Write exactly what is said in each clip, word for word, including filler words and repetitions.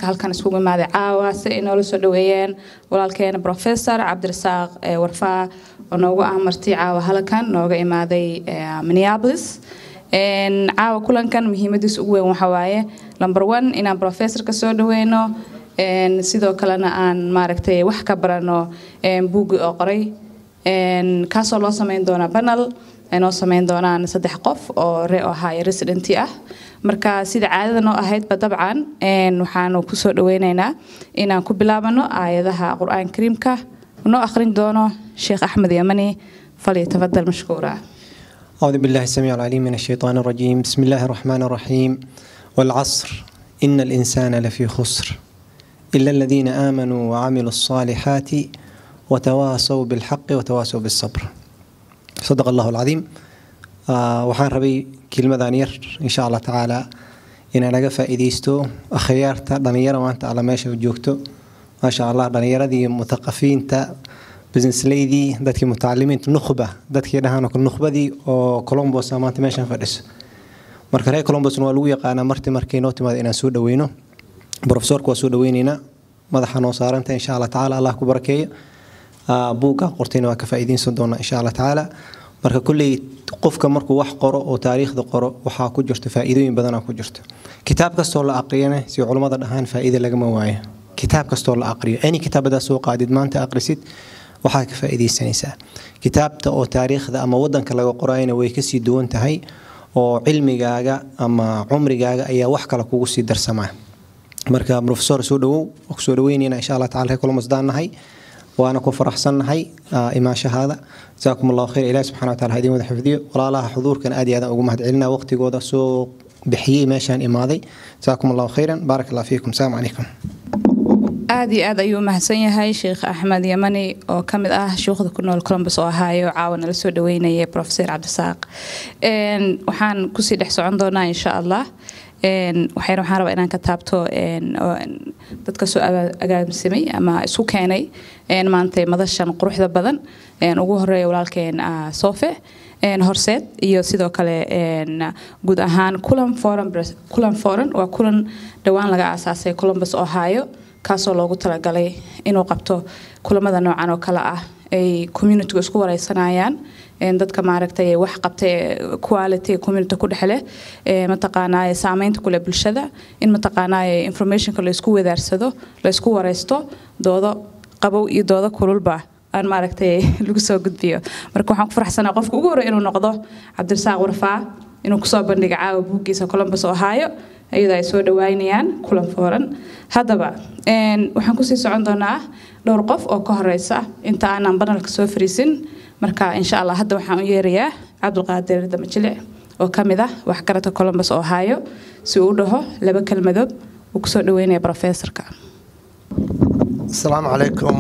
maamulka halkan iskugu imaaday caawa si ay noola soo dhaweeyeen walaalkeena Professor Cabdirasaaq Warfaa oo noogu amartay caawa halkan nooga imaaday Minneapolis een caawa kulankan muhiimadiisu ugu weyn waxa waaye number one inaan professorka soo dhaweeyno een sidoo kalena aan maaragtay wax ka barano een buug oo qoray een kaasoo loo sameyn doona panel inoo sameyn doonaan saddex qof oo ree oo high resident ah marka sida caadada noo ahayd ba dabcan een waxaanu ku soo dhaweynaynaa inaan ku bilaabano aayadaha Qur'aan Kariimka noo akhrin doono Sheikh Ahmed Yamani فليتفضل مشكورا. أعوذ بالله السميع العليم من الشيطان الرجيم. بسم الله الرحمن الرحيم. والعصر إن الإنسان لفي خسر إلا الذين آمنوا وعملوا الصالحات وتواصوا بالحق وتواصوا بالصبر. صدق الله العظيم. آه وحان ربي كلمة دانير إن شاء الله تعالى إن أنا قفا إديستو أخيارتا دانيرا وانت على ماشي وجوكتو ما شاء الله دانيرا دي مثقفين تا بزنس ليدي دادكي متعلمين نخبة دادكي دهانو كالنخبة دي أو كولومبوس أمانتي ماشان فارس marka reer Columbus waa lagu yaqaan marti markay noo timaad inaan soo dhaweeyno professorku waa soo dhaweynayna madaxa noo saaranta insha Allah taala Allah ku barakeeyo buuga qortayna waa ka faa'iideysan doona insha Allah taala marka kulli qofka markuu wax qoro oo taariikhda qoro waxa ku jirta faa'iidooyin badan ku jirta kitaab kasto la aqriyana si culimada dhahaan faa'iido laga ma waayo kitaab kasto la aqriyo ani kitaabada soo qaadid maanta aqrisid waxa ka faa'iideysanaysa kitaabta oo taariikhda ama wadanka laga qorayna way ka sii duwan tahay oo cilmigaaga ama umrigaaga ayaa wax kala kugu sii darsamaa marka professor soo dhawow oo soo dhaweynayna insha Allah taala kulama sdaanahay waana ku faraxsanahay imaashahada jazaakumullahu khayr ilaahi subhanahu wa taala hadii wada xifdiyo walaalaha xuduurkan aad iyo aad ugu mahad celinaa waqtigooda soo bixiyay meeshan imaaday jazaakumullahu khayran barakallahu fiikum assalamu alaykum aad iyo aad ayuu mahadsan yahay Sheikh Ahmed Yamani oo kamid ah shuyuukhda ku nool Columbus oo ahaayo caawana la soo dhaweynayay Professor Cabdirasaaq een waxaan ku sii dhex socon doonaa insha Allah een waxaan waxaan rabaa inaan ka taabto een dadka soo agaamsimay ama isku keenay een maanta madashan quruxda badan een ugu horeeyo walaalkeen Sofe een horseed iyo sidoo kale een guud ahaan kulan forum kulan forum waa kulan dhawaan laga aasaasay Columbus Ohio kaasoo loogu talagalay inuu qabto kulamada noocan oo kala ah ay community isku wareysanayaan in dadka maaragtay wax qabtay quality community ku dhaxle ee mataqaanaa saameynta kula bulshada in mataqaanaa information kale isku wadaarsado la isku wareysto doodo qabow iyo doodo kululba aan maaragtay lagu soo gudbiyo marka waxaan ku faraxsanahay qofka ugu horeeya inuu noqdo Cabdirasaaq Warfaa inuu ku soo bandhigo caawa buugiisa Columbus Ohio ayada ay soo dhawaynayaan kulan fooran hadaba een waxaan ku sii socon doonaa dhowr qof oo ka horeysa inta aanan banalka soo fariisin marka insha Allah hadda waxaan u yeerayaa Cabdulqaadir Damajile oo kamid ah wax garata Columbus Ohio si uu dhaho laba kelmadood uu ku soo dhaweynaya professorka Assalamu alaykum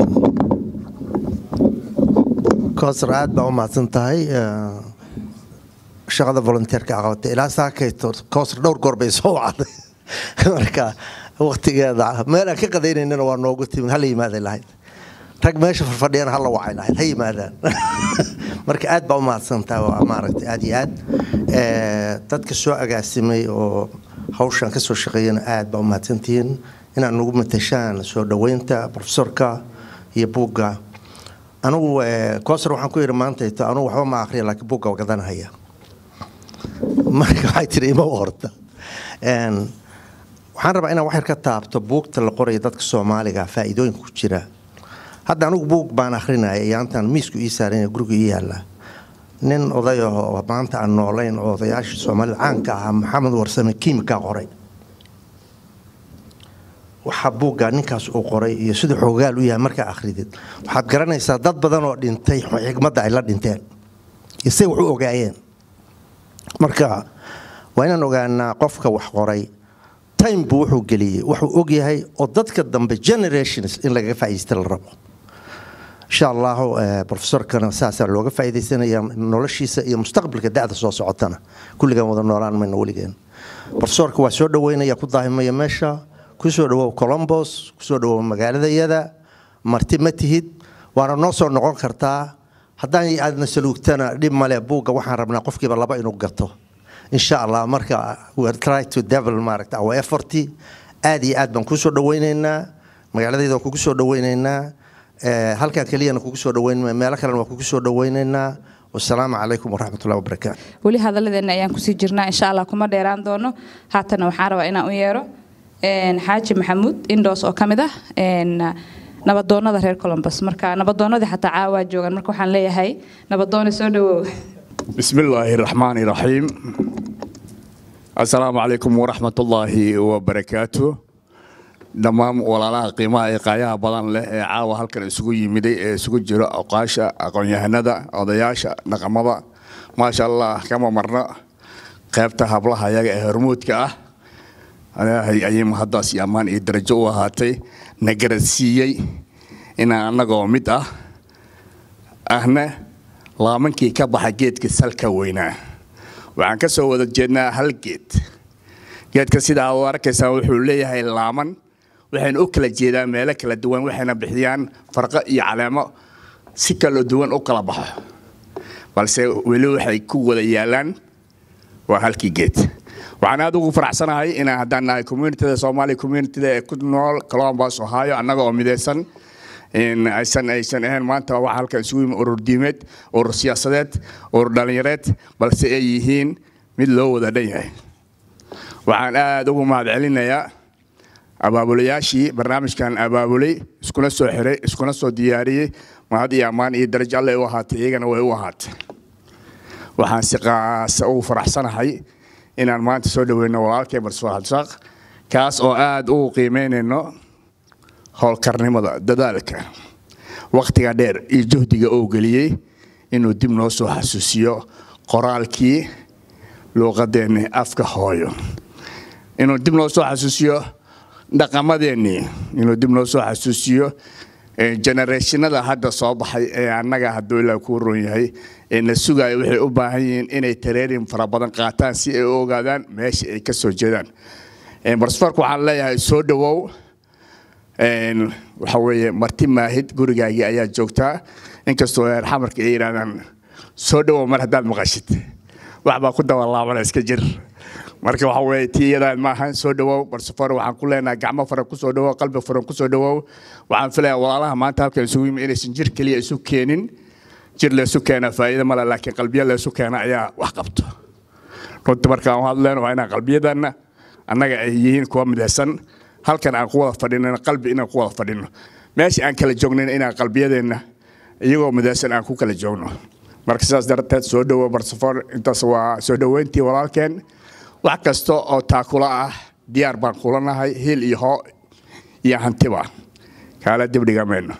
koosraad baa ma santahay shaqada volunteerka aqoonta ilaa saakayto koosr dhowr goor bay soo wacday marka waqtigeeda meel aan ka qadaynayna waa noogu timin hal yimaada lahayd rag meesha fadhiyana hal wacay lahayd hay yimaadaan marka aad baa u mahadsantahay waa maaragtay aad iyo aad ee dadka soo agaasimay oo hawshan ka soo shaqeeyana aad baa u mahadsantihiin inaan ugu matashaan soo dhaweynta professorka iyo buugga anigu koosr waxaan ku yiri maanta anigu waxba ma akhriyo laakiin buugga waa gadanahaya marka waxay tiri ima horta een waxaan rabaa inaan wax yar ka taabto buugta la qoray dadka Soomaaliga faa'iidooyin ku jira hadda anigu buug baan akhrinayay yaantan miisku ii saaran guriga ii yaala nin odayo oo maanta aan noolayn oo odayaasha Soomaalida caanka ah Maxamed Warsame kiimika qoray waxa buugga ninkaas uu qoray iyo sida xoogaal u yahay marka akhridid waxaad garanaysaa dad badan oo dhintay xigmadda ay la dhinteen isay wax u ogaayeen marka waa inaan ogaanaa qofka wax qoray time buu wuxuu geliyay wuxuu og yahay oo dadka dambe generations in laga faa'iideysto la rabo insha Allah professorkana saasa looga faa'iideysanaya noloshiisa iyo mustaqbalka da'da soo socotana kulligan wada noolaan mayna waligeena professorka waa soo dhaweynaya ku daahimaya meesha ku soo dhawow Columbus ku soo dhawow magaaladayada marti ma tihid waana noo soo noqon kartaa haddaan aadna saluugtana dhib male buugga waxaan rabnaa qofkiiba laba inuu gato insha Allah marka we try to devil market our effort aad iyo aad baan ku soo dhaweynaynaa magaaladayda ku soo dhaweynaynaa ee halka kaliya ku soo dhaweynaa meel kale waa ku soo dhaweynaynaa والسلام عليكم ورحمة الله وبركاته. ولي هذا الذي أيام كسي جرنا إن شاء الله كم ديران دونه حتى نوحارة وإنا ويرو إن حاج محمود إندوس أو كمده إن نبضونا ظهير كولومبوس مركا نبضونا ذي حتى عاود جوجان مركو حنليه هاي نبضونا سودو. بسم الله الرحمن الرحيم. السلام عليكم ورحمة الله وبركاته. dhammaan walaalaha qiimaha ee qaayaha badan leh ee caawa halkan isugu yimiday ee isugu jira aqaasha aqoon-yahanada odayaasha dhaqamada ma sha Allah kama marna qaybta hablaha ayaga ee hormuudka ah ay ay mahadaas iyo amaan iyo darajo u ahaatay nagarasiiyay in anagoo mid ah ahna laamankii ka baxa geedka salka weynaa waxaan ka soo wada jeednaa hal geed geedka sida aad arkaysaa wuxuu leeyahay laaman waxaan u kala jeedaa meelo kala duwan waxayna bixiyaan farqo iyo calaamo si kala duwan u kala baxo balse weli waxay ku wada yaalaan waa halkii geed waxaan aad ugu faraxsanahay in haddaan nahay community-da Soomaali community-da ee ku nool Columbus Ohio annaga oo midaysan in aysan aysan ahayn maanta waxa halkan isugu yimid urur diimeed urur siyaasadeed urur dhalinyareed balse ay yihiin mid loo wada dhan yahay waxaan aad ugu mahadcelinayaa abaabulayaashii barnaamijkan abaabulay iskuna soo xiray iskuna soo diyaariyay mahad iyo amaan iyo darajo alle u ahaatay iyagana way u ahaatay waxaan si qaas ugu faraxsanahay inaan maanta soo dhaweyno walaalkay Barsoor Cabdisaaq kaas oo aad u qiimeynayno howlkarnimada dadaalka waqtiga dheer iyo juhdiga uu galiyay inuu dib noo soo xasuusiyo qoraalkii luqadeena afka hooyo inuu dib noo soo xasuusiyo dhaqamadeeni inuu dib noo soo xasuusiyo generationada hadda soo baxay ee annaga haduu ilaa ku roon yahay ee na sugay waxay u baahan yihiin inay tareerin fara badan qaataan si ay u ogaadaan meesha ay ka soo jeedaan ee barsoorku waxaan leeyahay soo dhawow een waxa weeye marti maahid gurigaagii ayaa joogtaa inkastoo ay xamarka ay yiraahdaan soo dhawow mar hadaad maqashid waxba ku dawalaabana iska jir marka waxa weeye tiyada ma ahan soo dhawow barsoor waxaan ku leenahay gacmo fara ku soo dhawow qalbi fara ku soo dhawow waxaan filayaa walaalaha maanta halkan isugu yimid inay jir kaliya isu keenin jir la isu keena faa'iido ma laakiin qalbiga la isu keena ayaa wax qabto runtii marka aan hadlayno waa inaan qalbiyadana annaga ay yihiin kuwa midaysan halkan aan ku wada fadhino qalbi inaan ku wada fadhino meesha aan kala joognayn inaan qalbiyadeena iyagoo midaysan aan ku kala joogno marka sidaas darteed soo dhawow barsoor intaas waa soo dhaweyntii walaalkeen wax kasta oo taakula ah diyaar baan kulanahay hil iyo ho iyo hantiba kala dibdhigameeno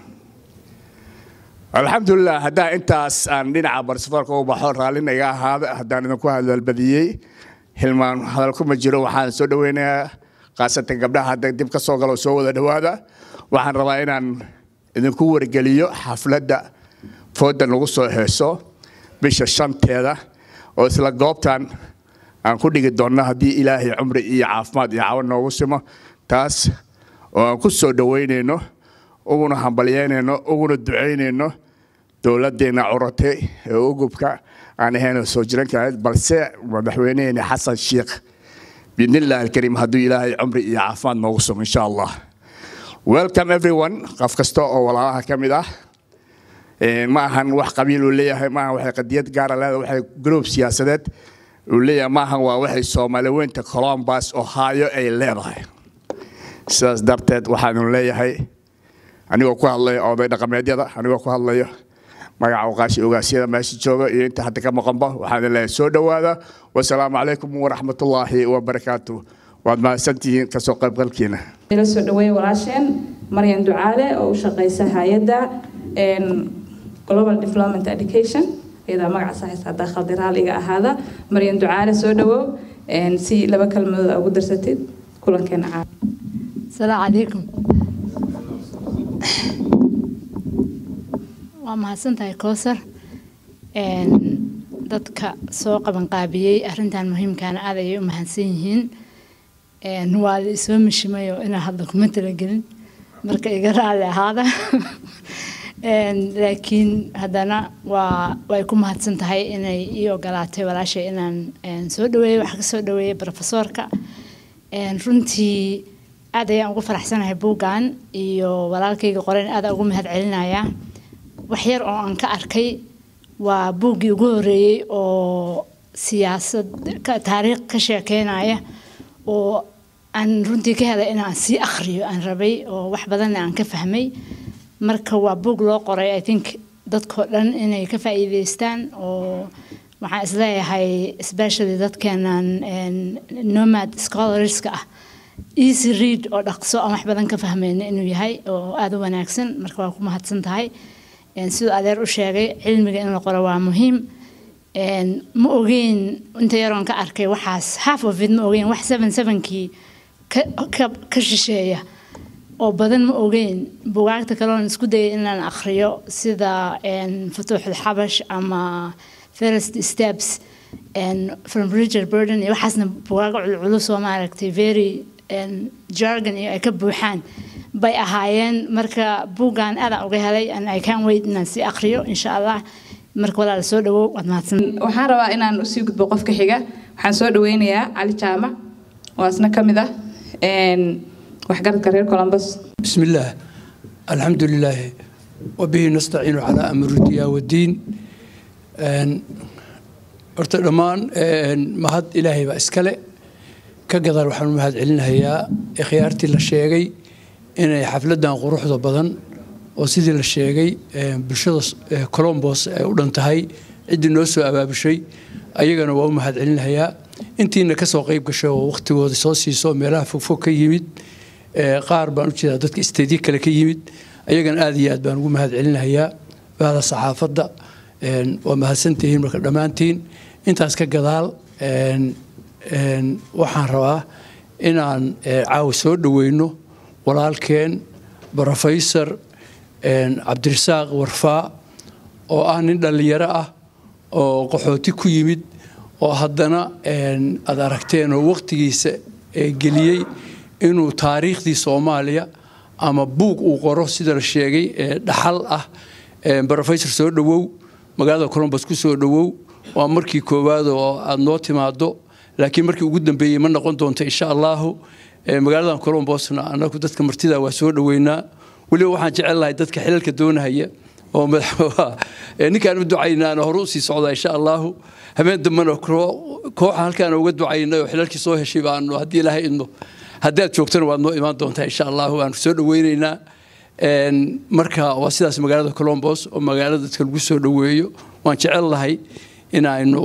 alxamdulillah hadaa intaas aan dhinaca barsoorka u baxo raalinaga ahaada hadaan idin ku hadal badiyay hilmaan hadal kuma jiro waxaan soo dhaweynayaa qaasatan gabdhaha hadda dib ka soo galo soo wada dhawaada waxaan rabaa inaan idinku wargeliyo xafladda foodan lagu soo heeso bisha shanteeda oo isla goobtan aan ku dhigi doonno haddii ilaahay cumri iyo caafimaad iyo caawin noogu simo taas oo aan ku soo dhaweynayno uguna hambalyeynayno uguna duceynayno dowladdeena curatay ee ugubka aan ahayn soo jiranka balse madaxweynaheena xasan sheekh biidnillah alkariim hadduu ilaahay cumri iyo caafimaad noogu simo insha Allah welcome everyone qof kasta oo walaalaha ka mid ah ma ahan wax qabiil uu leeyahay ma ahan wax qadiyad gaar ah leedahay wax group siyaasadeed وليه ما هو واحد سومالي وين كولومبوس أوهايو أي ليرة ساس درتد واحد وليه هاي أنا وقوه الله أو بين قميديا ده أنا وقوه الله ما يعوقاش يوقاسي ماشي شوقه أنت حتى كم قنبه واحد الله سود هذا والسلام عليكم ورحمة الله وبركاته وعد ما سنتي كسوق بقلكينا. إلى سودوي وراشين مريم دعالة أو شقيسة هايدا in Global Development Education. إذا ما قاعد صحيح هذا خالد رالي هذا مريم دعالة سودو إن سي لبا كلمة أو درستي كلن كان عارف. السلام عليكم. وما حسنتها كوسر إن ضدك سوق من قابية أرنت المهم كان هذا يوم حسينهن إن هو الاسم مش ما يو إن هذا كمثل جن مركز يقرأ على هذا. laakiin haddana waa way ku mahadsan tahay inay iyo galaatay walaashay inaan soo dhaweeyo wax ka soo dhaweeyo professorka runtii aad ayaan ugu faraxsanahay buuggan iyo walaalkayga qorayn aad ugu mahad celinayaa wax yar oo aan ka arkay waa buuggii ugu horeeyay oo siyaasad taariikh ka sheekeynaya oo aan runtii ka helay inaan sii akhriyo aan rabay oo wax badan aan ka fahmay marka waa buug loo qoray I think dadkoo dhan inay ka faa'iideystaan oo waxaan isleeyahay especially dadkeenan nomad scholarska ah easy read oo dhaqso aan wax badan ka fahmayna inuu yahay oo aad u wanaagsan marka waa ku mahadsan tahay sidoo adeer u sheegay cilmiga in la qoro waa muhiim ma ogeyn inta yaroon ka arkay waxaas half of it ma ogeyn wax seven seven-kii ka shisheeya oo badan ma ogeyn buugaagta kale oon isku dayay inaan akhriyo sida futuuxul xabash ama first steps from Richard Burden iyo waxaasna buugaag culculus oo maaragtay very jargon iyo ay ka buuxaan bay ahaayeen marka buuggan aad uga helay and I can't wait inaan sii akhriyo insha Allah marka walaal soo dhawow waad mahadsan waxaan rabaa inaan u sii gudbo qofka xiga waxaan soo dhaweynayaa Cali Jaamac oo asna kamid ah een waxgaradka reer Columbus bismillaah alxamdulillaah wabihi nastaciinu calaa amri dunya wadiin een horta dhammaan mahad ilaahay baa iskale ka gadar waxaan u mahad celinayaa ikhyaartii la sheegay inay xafladan quruxda badan oo sidii la sheegay bulshada Columbus ay u dhantahay cidii noo soo abaabushay ayagana waa u mahad celinayaa intiina ka soo qayb gashay oo waqtigooda soo siiso meelaha fogfog ka yimid qaar baan u jeedaa dadka isteedii kale ka yimid ayagana aad iyo aad baan ugu mahad celinayaa baada saxaafadda waa mahadsantihiin marka dhammaantiin intaas ka gadaal waxaan rabaa inaan caawa soo dhaweyno walaalkeen Professor Cabdirasaaq Warfaa oo ah nin dhalinyaro ah oo qaxooti ku yimid oo haddana aad aragteen oo waqtigiisa geliyey inuu taariikhdii Soomaaliya ama buug uu qoro sida la sheegay dhaxal ah Professor soo dhawow magaalada Columbus ku soo dhawow waa markii koowaad oo aad noo timaado laakiin markii ugu dambeeyay ma noqon doonto insha Allah magaalada Columbusna anagu dadka martida waa soo dhaweynaa wali waxaan jecelahay dadka xilalka doonaya oo madaxweynaha ninkaan u ducaynaa hore u sii socda insha Allah habeen damana koox halkaan uga ducaynaa oo xilalkii soo heshay baan hadii Ilaahay idno haddaad joogtana waad noo imaan doontaa insha Allah waan soo dhaweynaynaa een marka waa sidaas magaalada Columbus oo magaalada dadka lagu soo dhaweeyo waan jecelahay in aynu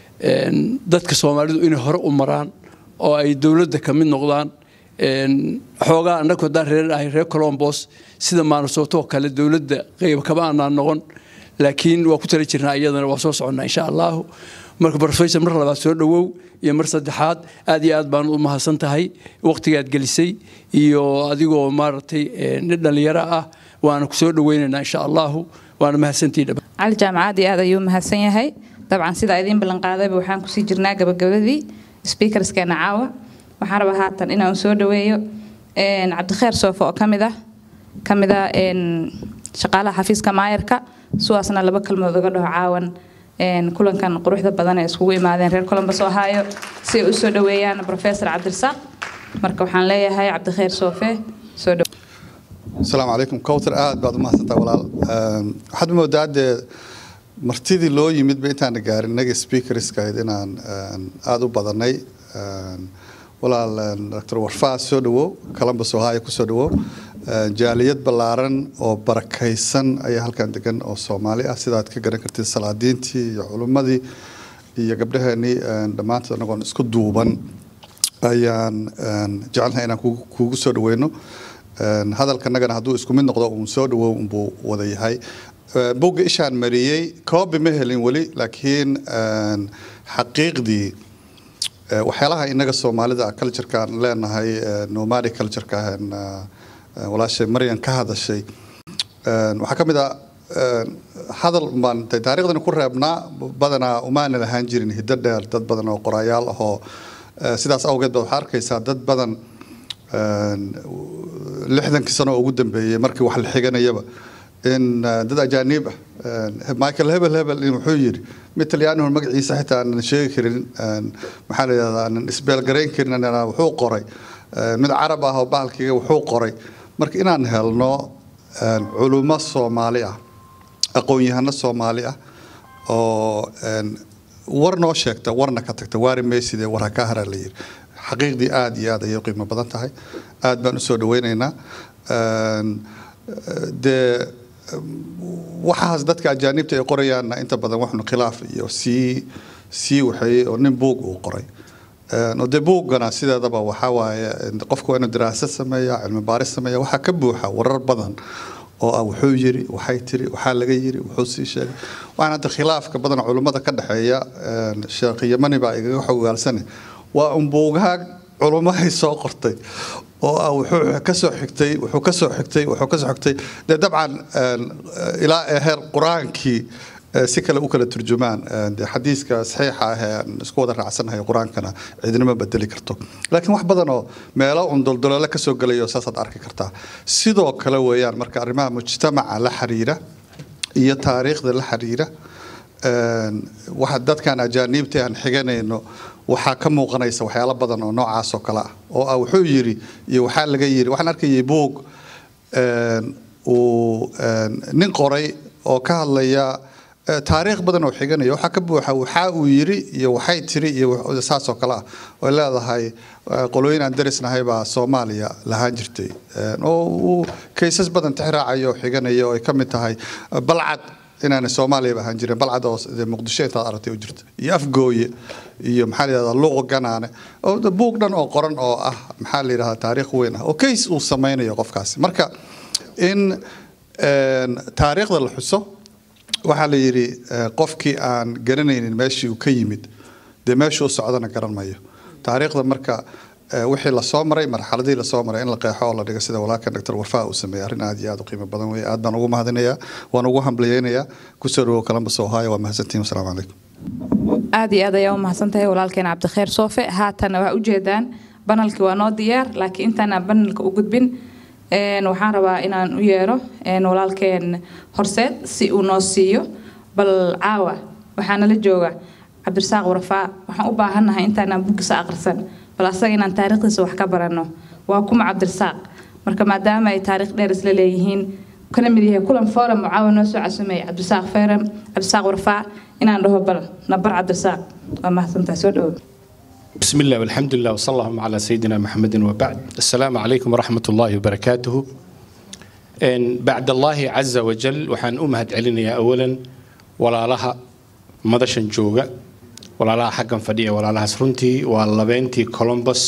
dadka Soomaalidu inay hore u maraan oo ay dawladda ka mid noqdaan een xoogaa annagu dad reer ah reer Columbus sida Minnesota kale dawladda qayb ka baan noqon laakiin waa ku tala jirnaa iyadana waa soo soconaa insha Allah marka Professor mar labaad soo dhawow iyo mar saddexaad aad iyo aad baan u mahadsan tahay waqtigaad gelisay iyo adigoo maartay nin dhalinyaro ah waana ku soo dhaweynaynaa insha Allah waana mahadsantiina Cali Jaamac aad iyo aad ayuu mahadsan yahay dabcan sida idin balan qaadayba waxaan ku sii jirnaa gabagabadii speakerskeena caawa waxaan rabaa haatan inaan soo dhaweeyo een Cabdikheer Soofo oo kamid ah kamid ah een shaqaalaha xafiiska maayarka suwaasna laba kalmood uga dhaw caawan een kulankan quruxda badan ee iskugu imaadeen reer Columbus Ohio si ay u soo dhaweeyaan Professor Cabdirasaaq marka waxaan leeyahay Cabdikheer Soofe soo dhaw Assalaamu alaykum Kawthar aad baad u mahadsantahay walaal waxaad moodaad martidii loo yimid ba intaan gaarin naga speakerska inaan aad u badanay walaal Doctor Warfaa soo dhawow Columbus Ohio ku soo dhawow jaaliyad balaaran oo barakaysan ayaa halkan degan oo Soomaali ah sidaad ka garan kartid salaadiintii iyo culimadii iyo gabdhaheeni dhamaantood anagoon isku duuban ayaan jecelnahay inaan kugu soo dhaweyno hadalkanagana hadduu isku mid noqdo uu soo dhawow unbuu wada yahay buugga ishaan mariyey koobi ma helin weli laakiin xaqiiqdii waxyaalaha inaga Soomaalida culture-ka leenahay nomadic culture-ka walaashay Maryan ka hadashay waxa kamid ah hadal man taariikhdan ku reebnaa badana umaan lahaan jirin hidda dheer dad badan oo qorayaal ah oo sidaas awgeed waxa arkaysaa dad badan lixdan sano ugu dambeeyay markii wax la xiganayaba in dad ajaanib Michael Hebel Hebel wuxuu yiri Talyaanigu magaciisa xitaa aan sheegi karin maxaa la yiraahdaa aan isbeel gareyn karin ana wuxuu qoray mid carab ah oo bahalkiiga wuxuu qoray marka inaan helno culumo Soomaali ah aqoon-yahano Soomaali ah oo war noo sheegta warna ka tagta waari meeside war ka hara la yiri xaqiiqdii aad iyo aad ayay qiimo badan tahay aad baan u soo dhaweynaynaa de waxaas dadka ajaanibta ay qorayaan inta badan waxnu khilaaf iyo si si waxay oo nin buug uu qoray oo de buugana sidaadaba waxa waaye qofku inuu daraasad sameeyo cilmi baaris sameeyo waxa ka buuxa warar badan oo ah wuxuu yiri waxay tiri waxa laga yiri wuxuu sii sheegay waxaan hadda khilaafka badan culimada ka dhaxeeya sheekh Yamani baa iga xogaalsan waa un buugaag culumada soo qortay oo ah wuxuu ka soo xigtay wuxuu ka soo xigtay wuxuu ka soo xigtay de dabcan ilaa heer quraankii si kale u kala turjumaan de xadiiska saxiixa ah ee isku wada raacsanahay quraankana cidinama bedeli karto laakiin wax badan oo meelo un daldaloole ka soo galayo saasad arki kartaa sidoo kale weeyaan marka arrimaha mujtamaca la xiriira iyo taariikhda la xiriira waxa dadkan ajaanibta aan xiganayno waxa ka muuqanaysa waxyaalo badan oo noocaas oo kala ah oo ah wuxuu yiri iyo waxa laga yiri waxaan arkayay buug oo nin qoray oo ka hadlaya taariikh badan oo xiganaya waxa ka buuxa waxa uu yiri iyo waxay tiri iyo saas oo kala ah oo leedahay qolooyin aan darisnahay baa Soomaaliya lahaan jirtay oo cases badan tixraacayo xiganaya oo ay ka mid tahay balcad inaan Soomaaliya baahan jiray balcad oo Muqdisho inta aragtay u jirta iyo afgooye iyo maxaa la yiraahdaa luuq ganaane oo buug dhan oo qoran oo ah maxaa la yiraahdaa taariikh weyn ah oo case uu sameeyo qofkaasi marka in taariikhda la xuso waxa la yiri qofkii aan garanaynin meeshii uu ka yimid de meeshii uu socdana garan maayo taariikhda marka wixii la soo maray marxaladii la soo maray in la qeexo oo la dhigo sida walaalkan Doctor Warfaa uu sameeyay arrin aad iyo aad u qiimo badan weey aad baan ugu mahadinayaa waan ugu hambalyeeynaya ku soo dhawo Columbus Ohio waa mahadsantiin assalaamu calaykum aad iyo aad ayaa u mahadsantahay walaalkeen Cabdikheer Soofe haatan waxa u jeedaan banalkii waa noo diyaar laakiin intaan aan banalka u gudbin een waxaan rabaa inaan u yeero een walaalkeen Horseed si uu noo siiyo bal caawa waxaana la jooga Cabdirasaaq Warfaa waxaan u baahanahay intaan aan buugisa aqrisan bal asaga inaan taariikhdiisa wax ka barano waa kuma Cabdirasaaq marka maadaama ay taariikh dheer isla leeyihiin kana mid yahay kulan forum mucaawin noo soo casuumay Cabdirasaaq Feeram Cabdirasaaq Warfaa inaan dhaho bal nabar Cabdirasaaq waa mahadsantahay soo dhaw بسم الله والحمد لله وصلى الله على سيدنا محمد وبعد السلام عليكم ورحمة الله وبركاته إن بعد الله عز وجل وحن أمهد علينا أولا ولا لها مدشن جوجا ولا لها حقا فدية ولا لها سرنتي ولا بنتي كولومبوس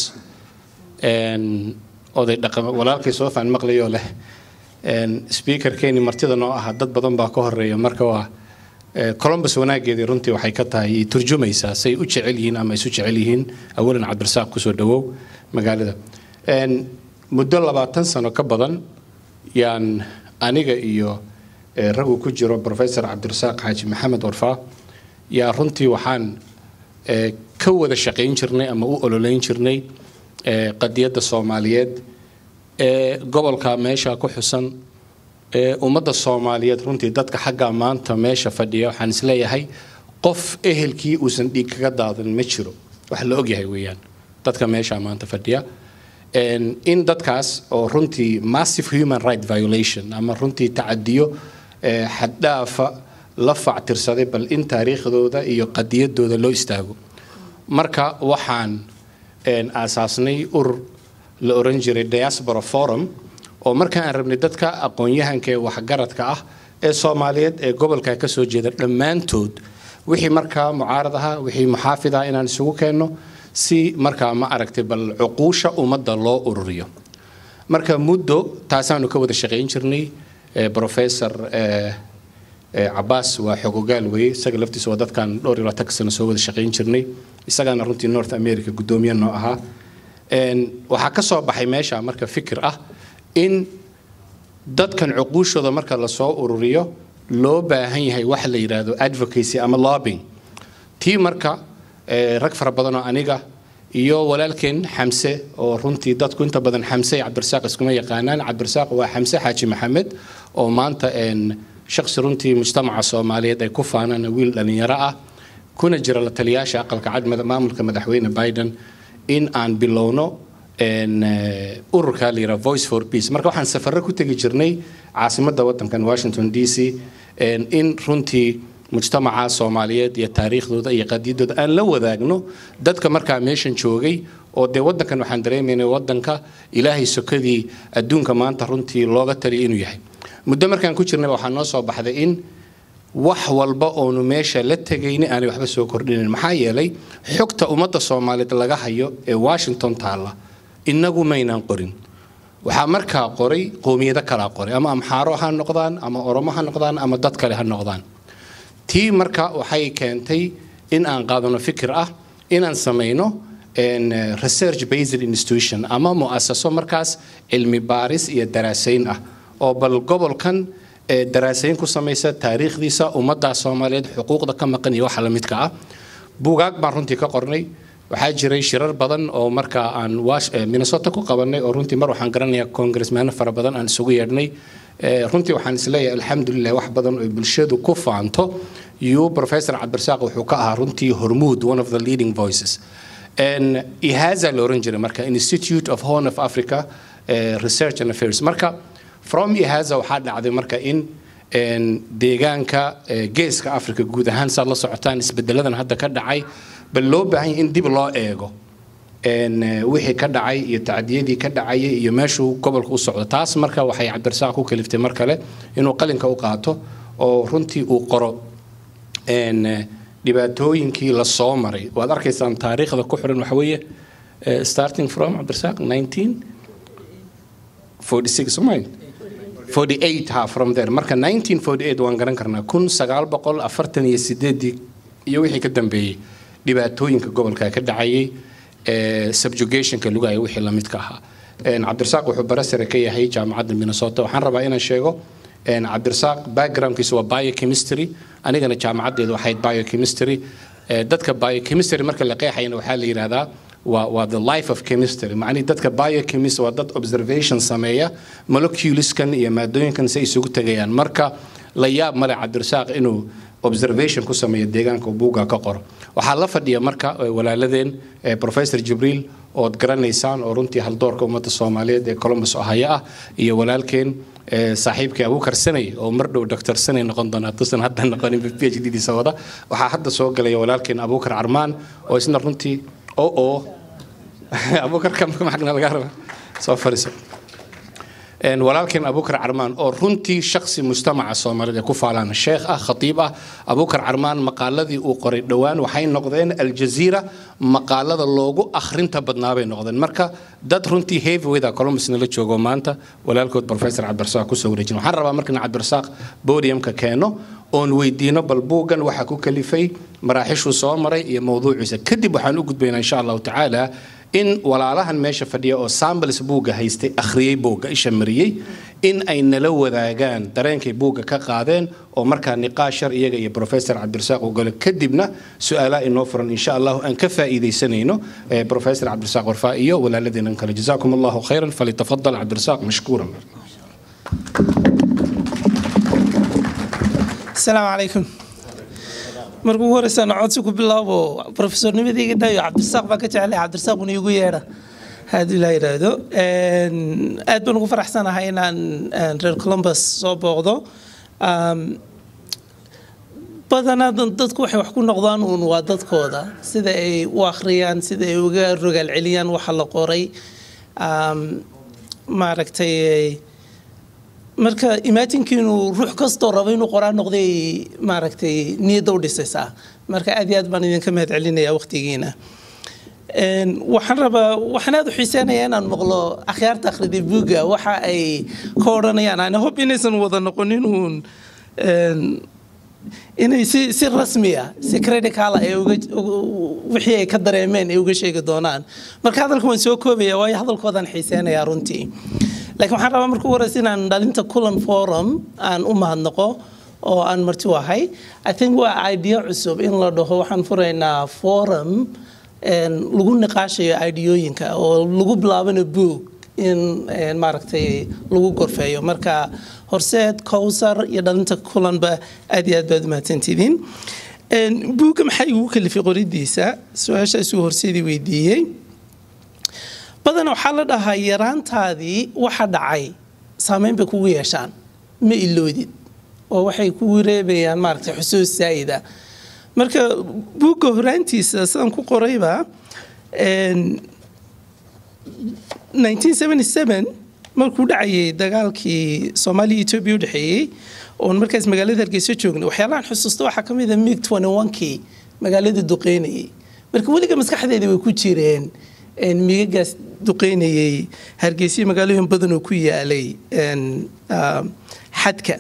إن أودي دقم ولا كي سوف عن مقليو له إن سبيكر كيني مرتضى نوعها ضد بدن باكوهر مركوا كولومبوس wanaaggeedii runtii waxay ka tahay turjumaysaa say u jecel yihiin ama isu jecel yihiin awalan Cabdirasaaq ku soo dhawow magaalada een muddo labaatan sano ka badan yaan aniga iyo ragu ku jiro Professor Cabdirasaaq Xaaji Maxamed Warfaa yaa runtii waxaan ka wada shaqeyn jirnay ama u ololeyn jirnay qadiyadda Soomaaliyeed ee gobolka meesha ku xusan ummadda Soomaaliyeed runtii dadka xagga maanta meesha fadhiya waxaan isleeyahay qof ehelkii uusan dhiig kaga daadan ma jiro wax la og yahay weeyaan dadka meesha maanta fadhiya in dadkaas oo runtii massive human right violation ama runtii tacadiyo xad dhaafa la factirsaday bal in taariikhdooda iyo qadiyadooda loo istaago marka waxaan aasaasnay urur la oran jiray Diaspora Forum oo marka aan rabnay dadka aqoon-yahanka ee waxgaradka ah ee Soomaaliyeed ee gobolka ka soo jeeda dhamaantood wixii marka mucaarad ah wixii muxaafid ah inaan isugu keenno si marka ma aragtay bal cuquusha ummadda loo ururiyo marka muddo taasaanu ka wada shaqeyn jirnay Professor Abbas waa xogogaal weey isaga laftiisa waa dadkan dhowr iyo labaatan sano soo wada shaqeyn jirnay isagana runtii North America gudoomiye noo ahaa een waxa ka soo baxay meesha marka fikir ah in dadkan cuquushooda marka la soo ururiyo loo baahan yahay wax la yiraahdo advocacy ama lobbying tii marka rag fara badan oo aniga iyo walaalkeen Xamse oo runtii dadku inta badan Xamse Cabdirasaaq iskuma yaqaanaan Cabdirasaaq waa Xamse Xaaji Maxamed oo maanta een shakhsi runtii mujtamaca Soomaaliyeed ay ku faanaan wiil dhalinyaro ah kuna jira la taliyaasha aqalka cad maamulka madaxweyne Biden in aan bilowno een ururka la yiraahdo Voice for Peace marka waxaan safarro ku tagi jirnay caasimadda waddankan Washington D C een in runtii mujtamaca Soomaaliyeed iyo taariikhdooda iyo qadiyadooda aan la wadaagno dadka markaa meeshan joogay oo de waddankan waxaan dareemaynay waddanka Ilaahay sokadii adduunka maanta runtii looga taliyo inuu yahay muddo markaan ku jirnay waxaan noo soo baxday in wax walba oo nu meesha la tagaynay aan waxba soo kordhinin maxaa yeelay xogta ummadda Soomaaliyeed laga hayo ee Washington taala inagu maynaan qorin waxa markaa qoray qoomiyada kala qoray ama amxaaro ha noqdaan ama oromo ha noqdaan ama dad kale ha noqdaan tii marka waxay keentay in aan qaadano fikir ah in aan sameeyno in research based institution ama muassaso markaas cilmi baaris iyo daraasayn ah oo bal gobolkan daraasayn ku samaysa taariikhdiisa ummadda Soomaaliyeed xuquuqda ka maqan iyo waxa la midka ah buugaag baan runtii ka qornay waxaa jiray shirar badan oo marka aan Minnesota ku qabanay oo runtii mar waxaan garanayaa congressman fara badan aan isugu yeedhnay runtii waxaan isleeyahay alxamdulillah wax badan oo bulshadu ku faanto iyo professor Cabdirasaaq wuxuu ka ahaa runtii hormuud one of the leading voices and ihaza loranjere marka Institute of Horn of Africa uh, Research and Affairs marka from ihaza waxa dhacday marka in in deegaanka geeska Afrika guud ahaan sa la socotaan isbedeladan hadda ka dhacay bal loo baahan in dib loo eego in wixii ka dhacay iyo tacdiyadii ka dhacay iyo meeshuu gobolku u socdo taas marka waxay Cabdirasaaq ku kaliftay mar kale inuu qalinka u qaato oo runtii uu qoro in dhibaatooyinkii la soo maray waad arkaysaan taariikhda ku xiran waxa weeye starting from Cabdirasaaq nineteen forty-six Somali forty-eight ha from there marka nineteen forty-eight waan garan karnaa kun sagaal boqol afartan iyo sideed iyo wixii ka dambeeyay dhibaatooyinka gobolka ka dhacayay ee subjugationka lugaay wixii la midka ahaa een Cabdirasaaq wuxuu barasare ka yahay jaamacadda Minnesota waxaan rabaa inaan sheego een Cabdirasaaq backgroundkiisu waa biochemistry anigana jaamacaddeedu waxay biochemistry dadka biochemistry marka la qeexayna waxa la yiraahdaa waa waa the life of chemistry macni dadka biochemist waa dad observation sameeya moleculeskan iyo maadooyinkan si isugu tagayaan marka la yaab male Cabdirasaaq inuu observation ku sameeyo deegaanka buuga ka qoro waxa la fadhiya marka walaaladeen professor Jibril oo garanaysaan oo runtii hal doorka ummadda Soomaaliyeed ee Columbus Ohio ah iyo walaalkeen saaxiibkii Abuukar Sanay oo mar dhow doctor Sanay noqon doona tusan hadda noqon PhD diisa wada waxa hadda soo galay walaalkeen Abuukar Armaan oo isna runtii oo oo Abuukar kam maxna laga raba soo fariiso ان ولكن ابو بكر عرمان او رنتي شخصي مجتمع الصومالي ku faalan sheekh ah khatiib ah Abu Bakar Armaan maqaaladii uu qoray dhawaan waxay noqdeen Al-Jazeera maqaalada loogu akhrinta badnaa bay noqdeen marka dad runtii heavyweight ah Columbus la joogo maanta walaalkood professor Cabdirasaaq ku soo wareejin waxaan rabaa markan Cabdirasaaq podiumka keeno oon weydiino bal buugan waxa ku kalifay maraaxishu soo maray iyo mowduuciisa kadib waxaan u gudbaynaa insha Allah ta'ala in walaalahan meesha fadhiya oo samples buuga haystay akhriyay buuga isha mariyay in ay nala wadaagaan dareenkay buuga ka qaadeen oo markaa niqaashar iyaga iyo professor Cabdirasaaq oo galo kadibna su'aalaha inoo furan insha Allah aan ka faa'iideysanayno professor Cabdirasaaq Warfaa iyo walaaladeenan kale jazaakumullahu khayran falitafaddal Cabdirasaaq mashkuuran السلام عليكم markuu horeysan codsi ku bilaabo professor nimadiga dhayo Cabdirasaaq baa ka jeclay Cabdirasaaq uu igu yeera hadii la yiraahdo een aad baan ugu faraxsanahay inaan reer Columbus soo booqdo um badana dadku waxay wax ku noqdaan uun waa dadkooda sida ay u akhriyaan sida ay uga rogal celiyaan waxa la qoray um maaragtay marka imaatinkiinu ruux kasto rabo inuu qoraan noqday maaragtay niyada u dhisaysa marka aad iyo aad baan idinka mahad celinayaa waqtigiina een waxaan rabaa waxaan aad u xiiseenayaa inaan maqlo akhyaarta akhriday buuga waxa ay ka oranayaan ana hope inaysan wada noqonin uun een inay si si rasmi ah si critical ay uga wixii ay ka dareemeen ay uga sheegi doonaan marka hadalku waan soo koobaya waayo hadalkoodan xiiseenayaa runtii laakiin waxaan rabaa markuu waraysi inaan dhalinta kulan forum aan u mahadnaqo oo aan marti wahay I think waa idea cusub in la dhaho waxaan furaynaa forum een lagu niqaashayo ideooyinka oo lagu bilaabano book in maaragtay lagu gorfeeyo marka horseed Kowsar iyo dhalinta kulanba aad iyo aad baad mahadsantidiin een buuga maxay ugu kalifay qoridiisa su'aashaas uu horseedi weydiiyay badan waxaa la dhahaa yaraantaadii waxa dhacay saameyn bay kugu yeeshaan ma iloodid oo waxay kugu reebayaan maaragtay xusuus saa'ida marka buugga horaantiisa sidaan ku qorayba nineteen seventy-seven markuu dhacayay dagaalkii Soomaaliya iyo Itoobiya u dhaxeeyay oo markaas magaalada Hargeysa joognay waxyaalahan xusuusta waxa kamid ah mig twenty-one-kii magaalada duqeynayay marka waliga maskaxdeeda way ku jireen in migagaas duqeynayay Hargeysa magaalooyin badan oo ku yaalay in xadka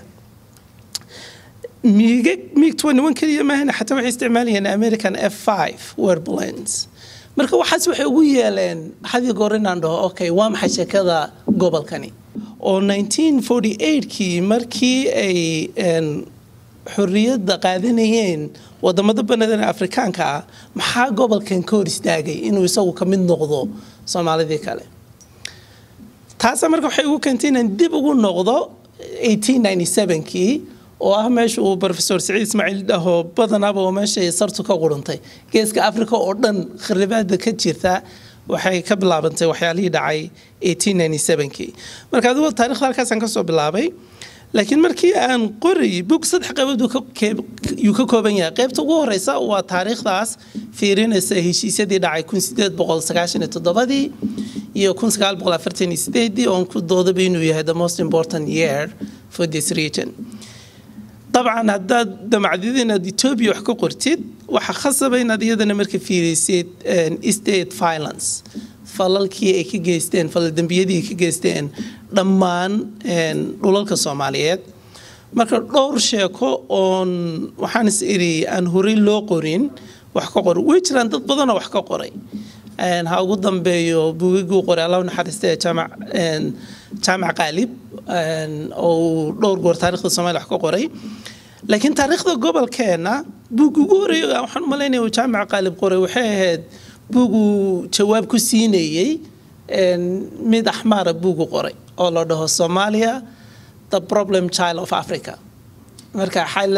migag mig twenty-one kaliya ma ahna xataa waxay isticmaalayeen American F five warplanes marka waxaas waxay ugu yeeleen hadii goorinaan dhaho okay waa maxay sheekada gobolkani oo nineteen forty-eight-kii markii ay xorriyadda qaadanayeen wadamada banadan Afrikaanka ah maxaa gobolkan ka hor istaagay inuu isagu ka mid noqdo Soomaalidii kale taas marka waxay ugu keentay in dib ugu noqdo eighteen ninety-seven-kii oo ah meesha uu Professor Saciid Ismaaciil dhaho badanaba oo meesha sartu ka qurantay geeska Afrika oo dhan kharibaadda ka jirta waxay ka bilaabantay waxyaalihii dhacay eighteen ninety-seven-kii marka adigu taariikhda halkaas aan ka soo bilaabay laakiin markii aan qoray book saddex qaybood uu ka kooban yahay qaybta ugu horeysa waa taariikhdaas fiirinaysa heshiisyadii dhacay kun sideed boqol sagaashan iyo toddoba-dii iyo kun sagaal boqol afartan iyo sideed-dii oo ku doodaba inuu yahay the most important year for this region طبعا هذا دمعديدنا إثيوبيا وحكوا قرتيد وحخصبين هذا مركب في سيد إستيت فايلنس فلالكي إكي جيستين فالدنبيدي إكي جيستين ضمان دولالك الصوماليات مركب دور شيكو أن وحنس إري أن هوري لو قرين وحكوا قر ويشران تطبضنا وحكوا قري أن ها قدام بيو بوجو قري الله نحرسته جامع أن جامع قالب أو دور قر تاريخ الصومال وحكوا قري لكن تاريخ قبل كنا بوجو قري وحن مليني وجامع قالب قري وحيد بوجو جواب كسيني أن ميد أحمر بوجو قري الله ده الصوماليا the problem child of Africa مركا حال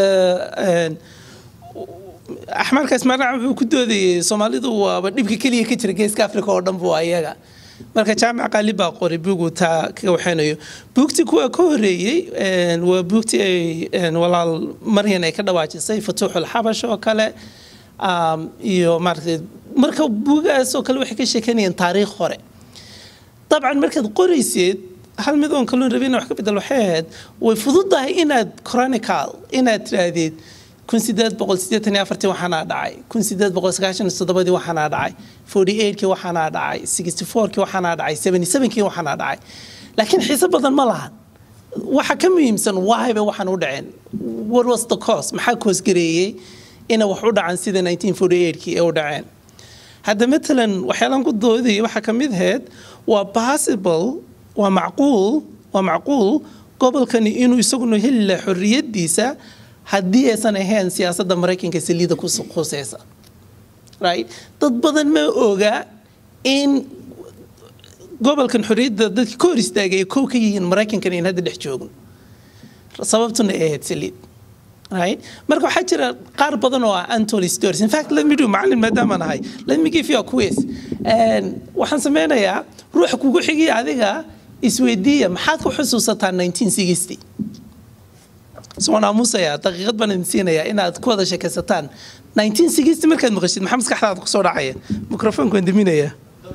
أحمر كاس مرة كدودي صومالي دو بديبك كليه كتير جيس كأفريقيا أردن بوايجا مركا جامع قلبا قري بوجو تا كوحنايو بوكتي كوا كوري وبوكتي ولا مرينا كده واجد زي فتوح الحبشة وكله يو مركا مركا بوجا سو كل واحد كشكني تاريخ خوري طبعا مركا قري سيد هل مدون كلون ربينا وحكي بدل واحد وفضلها إن كرونيكال إن تراديد كون سيدات بقول سيدات تاني أفرتي وحنا داعي كون سيدات بقول سكاشن الصدبادي وحنا داعي forty-eight كي وحنا داعي sixty-four كي وحنا داعي seventy-seven كي وحنا داعي لكن حسب بدل ملها وحكم يمسن واهب وحنا ودعين what was the cost محاكوس قريه إنه وحود عن سيدة nineteen forty-eight كي أو داعين هذا مثلا وحيلا نقول ذي وحكم يذهب وباسبل ومعقول ومعقول قبل كان إنه يسقونه هلا حرية ديسة هديه سنة هين سياسة أمريكا كسليدة كوسيسة right تطبضن ما أوجا إن قبل كان حرية ده كورس تاجي كوكي أمريكا كان ينهد الحجوج سببتنا إيه تسليد right مركو حاجة قارب بدنوا أنتولي ستوريز in fact let me do معلم مدام أنا هاي let me give you a quiz and وحن سمعنا يا روح كوكو حقي هذيك إسويدية محاط كحسوسة nineteen sixty سوانا موسى يا دقيقة بنا نسينا يا إن أتكوذ شكستان nineteen sixty مركز مغشيد محمد كحلا قصور عيا ميكروفون كون دمينا يا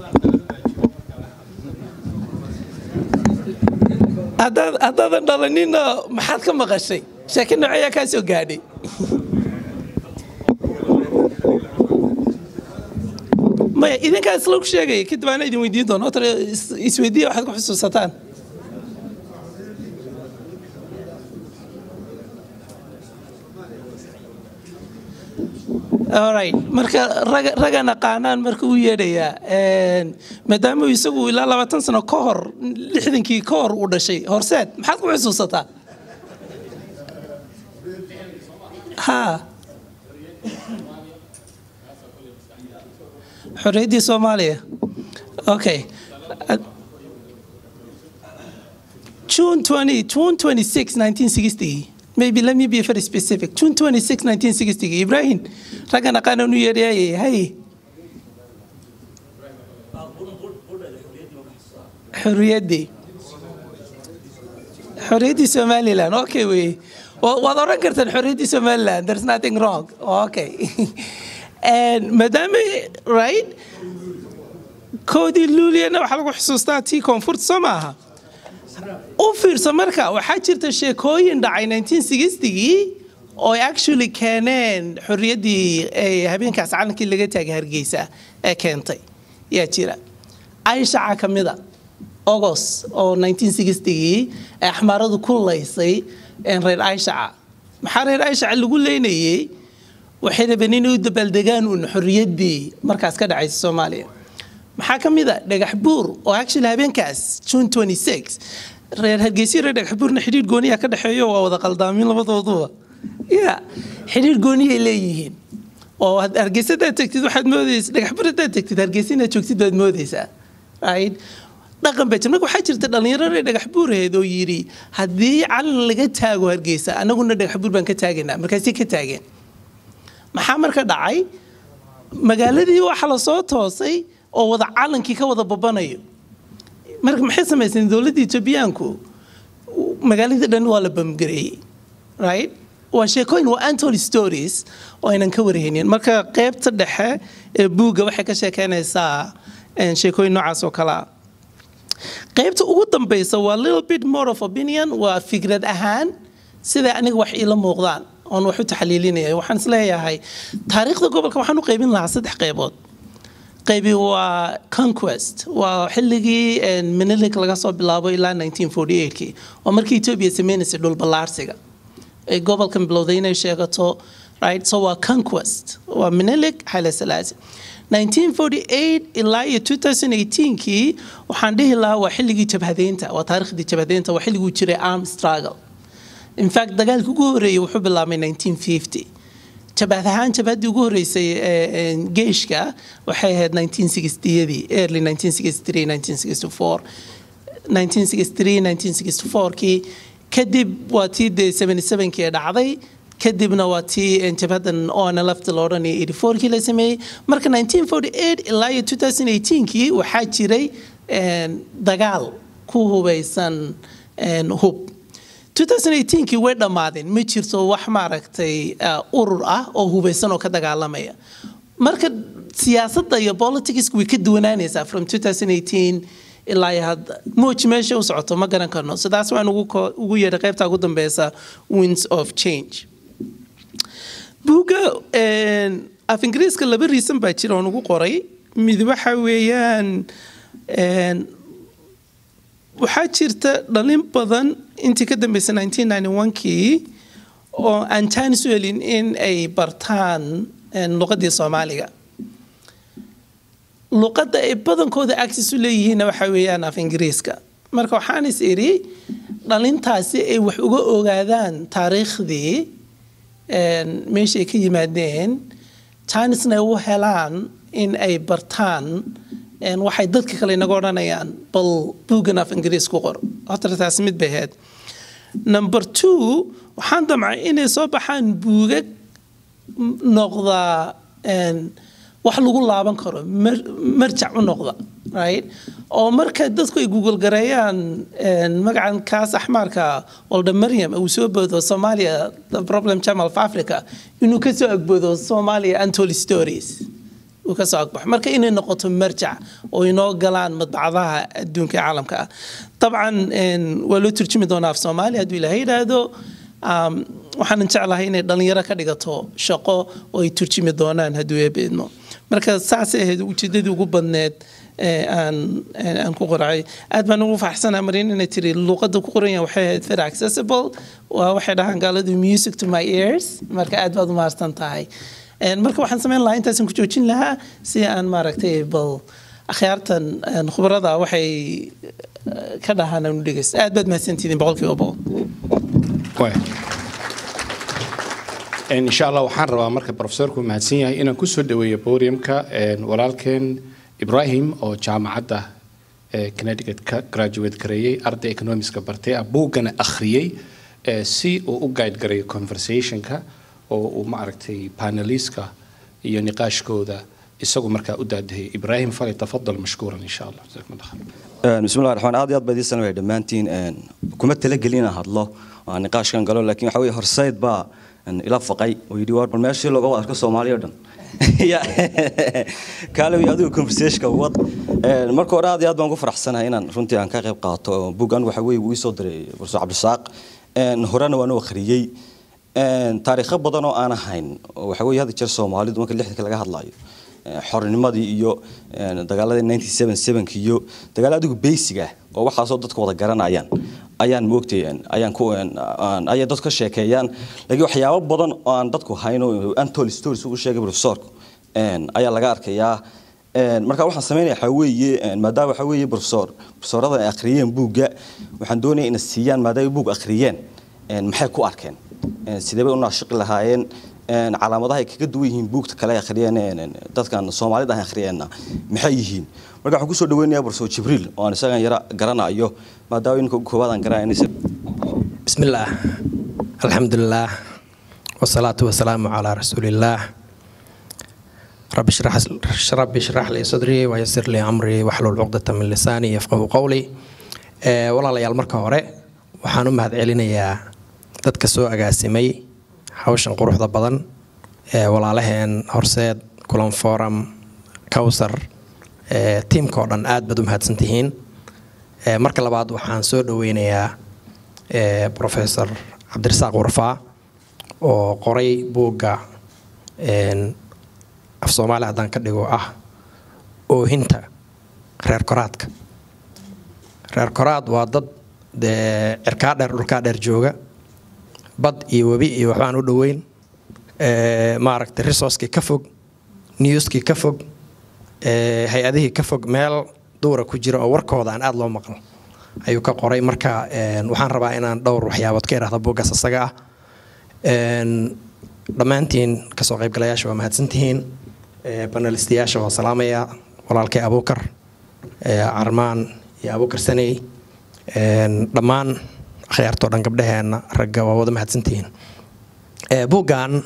هذا هذا دلنينا محاط كم مغشي شكلنا عيا كاسو قادي ما إذا كان سلوك شيء كده بنا يدين ويدين دون أترى إسويدية واحد كحسوسة alright marka raga ragana qaanaan marka uu yeedhaya maadaama uu isagu ilaa labaatan sano ka hor lixdankii ka hor u dhashay horseed maxaad ku xusuusataa ha xorriyadii Soomaaliya okay June twentieth June twenty-sixth nineteen sixty maybe let me be very specific June twenty-sixth nineteen sixty Ibrahim ragana qananu yeedhayay hay حريتي حريتي Somaliland okay we waad oran kartaan حريتي Somaliland there's nothing wrong okay and madam right koodi luuliyana waxa lagu xusuustaa tii koonfurta Soomaaliya oo fiirso marka waxa jirta sheekooyin dhacay nineteen sixty-gii oo actually keeneen xurriyadii ay habeenkaas calankii laga taagay Hargeysa ee keentay yaa jira Aisha kamida August oo nineteen sixty-gii axmaradu ku leysay in reer Aisha maxaa reer Aisha lagu leynayay waxay rabeen inay u dabaaldegaan un xurriyadii markaas ka dhacay Soomaaliya maxaa kamida dhagax buur oo actually habeenkaas June twenty-sixth reer Hargeysa reer dhagax buurna xiriir gooniya ka dhaxeeyo waa wada qaldaamin labadooduba ya xiriir gooniya leeyihiin oo Hargeysa tagtid waxaad moodaysaa dhagax buur tagtid Hargeysina joogtid baad moodaysaa right dhaqan baa jirta waxa jirta dhalinyaro reer dhagax buureed oo yiri hadii calan laga taago Hargeysa anaguna dhagax buur baan ka taageynaa markaasii ka taageen maxaa marka dhacay magaaladii waxa la soo toosay oo wada calankii ka wada babanayo marka maxay sameeyeen dawladda Itoobiyaanku magaaladii dhan waa la bamgareeyay right waa sheekooyin waa untold stories oo inaan ka warhaynin marka qaybta dhexe ee buuga waxay ka sheekeynaysaa in sheekooyin noocaas oo kala qaybta ugu dambaysa waa little bit more of opinion waa fikrad ahaan sida aniga wax ila muuqdaan oo wax u taxliilinaya waxaan isleeyahay taariikhda gobolka waxaan u qaybin lahaa saddex qaybood qaybi waa conquest waa xilligii Menelik laga soo bilaabo ilaa nineteen forty-eight-kii oo markii Ethiopia sameeyay dhul balaarsiga ee gobolkan bilowday inay sheegato right so waa conquest waa Menelik Haile Selassie nineteen forty-eight ilaa twenty eighteen-kii waxaan dhihi lahaa waa xilligii jabhadeynta waa taariikhdii jabhadeynta waa xilligii jiray armed struggle in fact dagaalkii ugu horeeyay wuxuu bilaabmay nineteen fifty jabhadahan jabhadii ugu horeysay ee geeshka waxay ahayd nineteen sixty-yadii early nineteen sixty-three nineteen sixty-four nineteen sixty-three nineteen sixty-four-kii kadib waa tii seventy-seven-kii dhacday kadibna waa tii jabhadan O N L F la oranay eighty-four-kii la sameeyay marka nineteen forty-eight ilaa twenty eighteen-kii waxaa jiray dagaal ku hubeysan hub twenty eighteen-kii way dhamaadeen ma jirto wax maaragtay urur ah oo hubeysan oo ka dagaalamaya marka siyaasadda iyo politics way ka duwanaanaysaa from twenty eighteen ilaa hadda much meesha u socoto ma garan karno sidaas waan ugu ugu yeeray qaybta ugu dambaysa winds of change buuga af ingiriiska laba reason baa jira oo ugu qoray mid waxa weeyaan waxaa jirta dhalin badan intii ka dambeysay nineteen ninety-one-kii oo aan chance u helin in ay bartaan luqadii Soomaaliga luqadda ay badankooda access u leeyihiin waxa weeyaan af ingiriiska marka waxaan is iri dhalintaasi ay wax uga ogaadaan taariikhdii meesha ay ka yimaadeen chance-na u helaan in ay bartaan waxay dadka kale inaga oranayaan bal buugan af ingiriis ku qor horta taas mid baheed number two waxaan damcay inay soo baxaan buugag noqda wax lagu laaban karo marjac u noqda right oo marka dadku ay google gareeyaan magacan kaas axmarka walda Maryam uu soo boodo Soomaaliya the problem channel of Africa inuu ka soo agboodo Soomaaliya untold stories ka soo agbax marka inay noqoto marjac oo inoo galaan madbacadaha adduunka caalamka ah طبعا waa loo turjumi doonaa af Soomaali hadii Ilaahay yiraahdo waxaan jeclahay inay dhalinyaro ka dhigato shaqo oo ay turjumi doonaan hadii ay beedno marka saas ahayd ujeedadii ugu badneed aan aan ku qoray aad baan ugu faraxsanahay marin inay tiri luqadda ku qoran yahay waxay ahayd very accessible waa waxay dhahan gaaladu music to my ears marka aad baad u maarsan tahay marka waxaan sameyn lahaa intaas ku joojin lahaa si aan maaragtay bal akhyaartan khibrada waxay ka dhahanaan u dhigays aad baad mahadsantihiin boqolkiiba boqol ان شاء الله waxaan rabaa marka professorku mahadsan yahay inaan ku soo dhaweeyo podiumka walaalkeen Ibrahim oo jaamacadda Connecticut ka graduate gareeyay arday economics-ka bartay buugana akhriyay si uu u guide gareeyo conversation-ka oo uu maaragtay paneliska iyo niqaashkooda isagu markaa u daadahay ibraahim fali tafadal mashkuuran insha allah jazakum allah khayr bismillaahir rahmaanir rahiim aad baad isan way dhamaantiin kuma talagelin hadlo aan niqaashkan galo laakiin waxa way horseed ba ila faqay oo yidhi war meeshii looga arko Soomaaliya dhan ya kaalay adigu conversation ka wad marka hore aad baan ugu faraxsanahay inaan runtii aan ka qayb qaato buugan waxa way uu soo diray Professor Cabdisaaq een horena waan u akhriyay een taariikh badan oo aan ahayn waxa way hada jir Soomaalidu marka lixda laga hadlayo xornimadii iyo dagaaladii nineteen seventy-seven iyo dagaalada basic ah oo waxa soo dadku wada garanayaan ayaan moogtayeen ayaan ku aan ay dadka sheekeeyaan laakiin waxyaabo badan oo aan dadku hayno Anthony Stories ugu sheegay professorku een ayaa laga arkayaa een marka waxaan sameeyay waxa weeye maadaama waxa weeye professor professorada ay akhriyeen buugga waxaan doonayaa in siiyaan maadaama buug akhriyeen een maxay ku arkeen een sidee bay u naashqi lahaayeen een calaamadaha ay kaga duwan yihiin buugta kale ay akhriyeen dadkan Soomaalida ay akhriyeen maxay yihiin marka waxaan ku soo dhaweynayaa Professor Jibril oo aan isaga yara garanayo maadaama inuu koobaad aan garanayay bismillah alhamdulillah wassalatu wassalamu ala rasulillah rabbi shrah rabbi shrah li sadri wa yassir li amri wahlul 'uqdatan min lisani yafqahu qawli ee walaalayaal marka hore waxaan u mahad celinayaa dadka soo agaasimay hawshan quruxda badan ee walaalaheen horseed kulan forum Kawsar ee teamka dhan aad baad u mahadsantihiin ee marka labaad waxaan soo dhaweynayaa ee Professor Cabdirasaaq Warfaa oo qoray buugga een af Soomaali haddaan ka dhigo ah oo hinta reer koraadka reer koraad waa dad de cirkaa dheer dhulkaa dheer jooga bad iyo webi iyo waxbaan u dhaweyn ee maaragtay resource-kii ka fog news-kii ka fog ee hay-adihii ka fog meel duura ku jira oo warkooda aan aad loo maqlo ayuu ka qoray marka een waxaan rabaa inaan dhowr waxyaabood ka iraahdo buuggaas asaga ah een dhammaantiin kasoo qaybgalayaasha waa mahadsantihiin ee panelistayaasha waa salaamaya walaalkay Abuukar ee Armaan iyo Abuukar Sanay een dhammaan khiyaarto dhan gabdhaheena ragga waa wada mahadsantihiin ee buuggan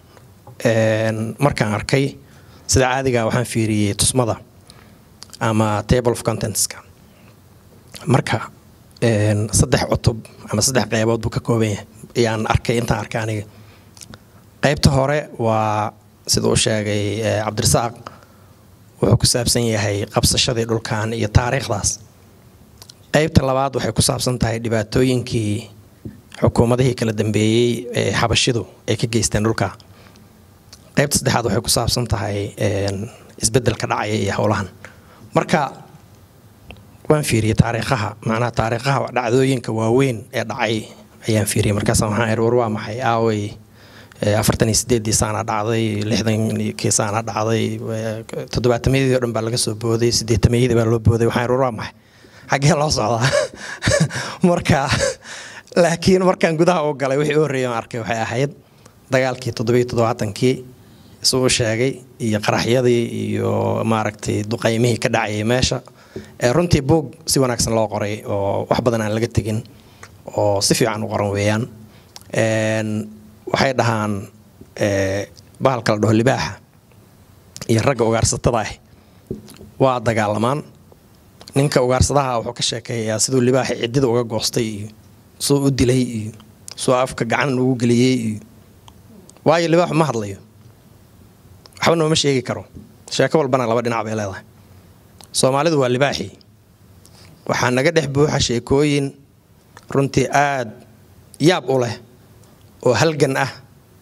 een markaan arkay sida caadiga waxaan fiiriyay tusmada ama table of contents-ka marka een saddex cutub ama saddex qaybood buu ka kooban yahay ayaan arkay intaan arkay aniga qaybta hore waa sida uu sheegay Cabdirasaaq wuxuu ku saabsan yahay qabsashadii dhulkan iyo taariikhdaas qaybta labaad waxay ku saabsan tahay dhibaatooyinkii xukuumadihii kala dambeeyay ee xabashidu ay ka geysteen dhulka qaybta saddexaad waxay ku saabsan tahay een isbeddelka dhacaya iyo howlahan marka waan fiiriyay taariikhaha macnaha taariikhaha dhacdooyinka waaweyn ee dhacay ayaan fiiriyay markaas waxaan eer war waa maxay aaway afartan iyo sideed saana dhacday lixdan saana dhacday toddobaatameedii oo dhan baa laga soo booday siddeetameedii baa loo booday waxaan war waa maxay xagee loo socdaa marka laakiin markaan gudaha u galay wixii u horreeyay aan arkay waxay ahayd dagaalkii toddoba iyo toddobaatankii soo sheegay iyo qaraxyadii iyo maaragtay duqaymihii ka dhacay meesha ee runtii buug si wanaagsan loo qoray oo wax badan aan laga tagin oo si fiican u qoran weeyaan een waxay dhahaan ee bahalka la dhaho libaaxa iyo ragga ugaarsatada ah waa dagaalamaan ninka ugaarsadaha wuxuu ka sheekeeyaa sidoo libaaxa cidida uga goostay iyo soo u dilay iyo soo afka gacan ugu galiyay iyo waayo libaaxu ma hadlayo waxba nooma sheegi karo sheeko walbana laba dhinac bay leedahay Soomaalidu waa libaaxi waxaa naga dhex buuxa sheekooyin runtii aad yaab u leh oo halgan ah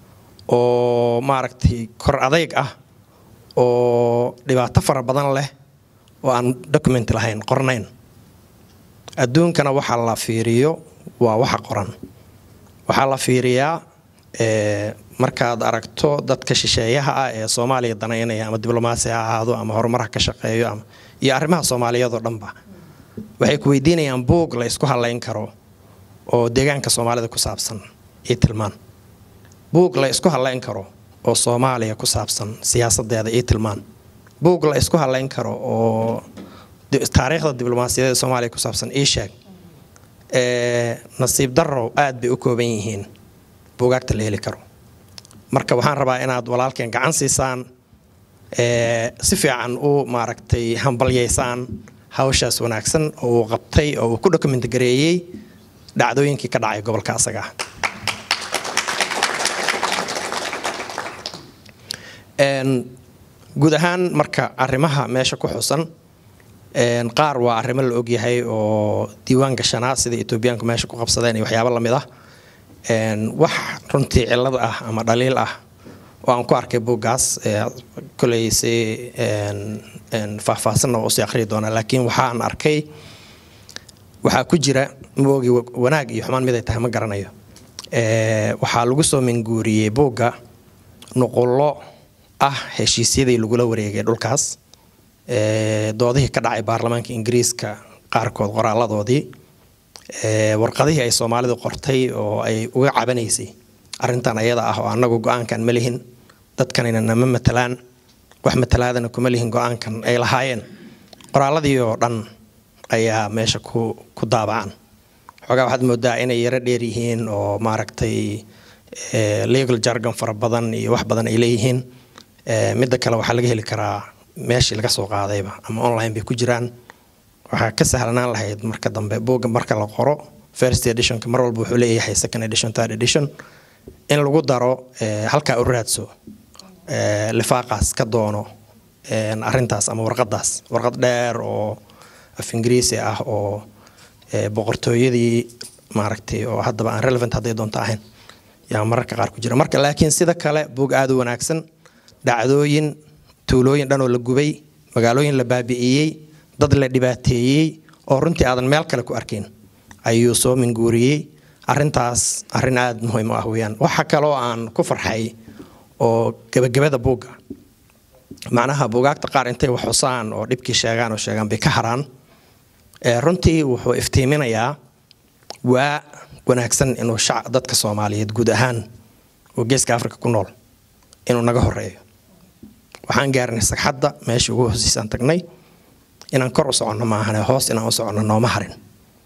oo maaragtay kor adayg ah oo dhibaato fara badan leh oo aan document lahayn qornayn adduunkana waxa la fiiriyo waa waxa qoran waxa la fiiriyaa ee markaad aragto dadka shisheeyaha ah ee Soomaaliya danaynaya ama diblomaasi ha ahaado ama horumar ka shaqeeyo ama iyo arrimaha Soomaaliyeed oo dhanba waxay ku weydiinayaan buug la isku halayn karo oo deegaanka Soomaalida ku saabsan ee tilmaan buug la isku halayn karo oo Soomaaliya ku saabsan siyaasadeeda ee tilmaan buug la isku halayn karo oo taariikhda diblomaasiyadeed Soomaaliya ku saabsan ee sheeg ee nasiib darro aad bay u kooban yihiin buugaagta la heli karo marka waxaan rabaa inaad walaalkeen gacan siisaan si fiican u maaragtay hambalyeysaan hawshaas wanaagsan oo uu qabtay oo uu ku document gareeyay dhacdooyinkii ka dhacay gobolka asaga een guud ahaan marka arrimaha meesha ku xusan een qaar waa arrimo la og yahay oo diiwaan gashanaa sida Etoobiyaanku meesha ku qabsadeen iyo waxyaabo la mid ah een wax runtii cilad ah ama dhaliil ah oo aan ku arkay buugaas kulay si een een faahfaahsan oo si akhri doona laakiin waxaan arkay waxa ku jira moogi wanaag iyo xumaan mid ay tahay ma garanayo ee waxa lagu soo minguuriyay buuga nuqullo ah heshiisyadii lagu la wareegay dhulkaas ee doodihii ka dhacay baarlamaanka Ingiriiska qaarkood qoraaladoodii ee warqadihii ay Soomaalidu qortay oo ay uga cabanaysay arrintan ayada ah oo anagu go'aankan ma lihin dadkan inana ma matalaan wax matalaadana kuma lihin go'aankan ay lahaayeen qoraaladii oo dhan ayaa meesha ku ku daabacaan xogaa waxaad moodaa inay yara dheer yihiin oo maaragtay ee legal jargon fara badan iyo wax badan ay leeyihiin ee midda kale waxa laga heli karaa meeshii laga soo qaadayba ama online bay ku jiraan waxa ka sahlanaan lahayd marka dambe buugga marka la qoro first edition ka mar walba wuxuu leeyahay second edition third edition in lagu daro ee halka u raadso ee lifaaqaas ka doono ee arintaas ama warqadaas warqad dheer oo af Ingiriisi ah oo ee boqortooyadii maaragtay oo haddaba aan relevant haday doonto ahayn yaa mararka qaar ku jira marka laakiin sida kale buug aad u wanaagsan dhacdooyin tuulooyin dhan oo la gubay magaalooyin la baabi'iyay dad la dhibaateeyay oo runtii aadan meel kale ku arkin ayuu soo minguuriyay arintaas arin aad muhiim ah weeyaan waxa kale oo aan ku farxay oo gabagabada buuga macnaha buugaagta qaar intay wax xusaan oo dhibkii sheegaan oo sheegan bay ka haraan ee runtii wuxuu iftiiminayaa waa wanaagsan inuu shacab dadka Soomaaliyeed guud ahaan oo geeska Afrika ku nool inuu naga horeeyo waxaan gaarnay sagxadda meesha ugu hoosaysan tagnay inaan kor u socono ma ahan hoos inaan u socono nooma harin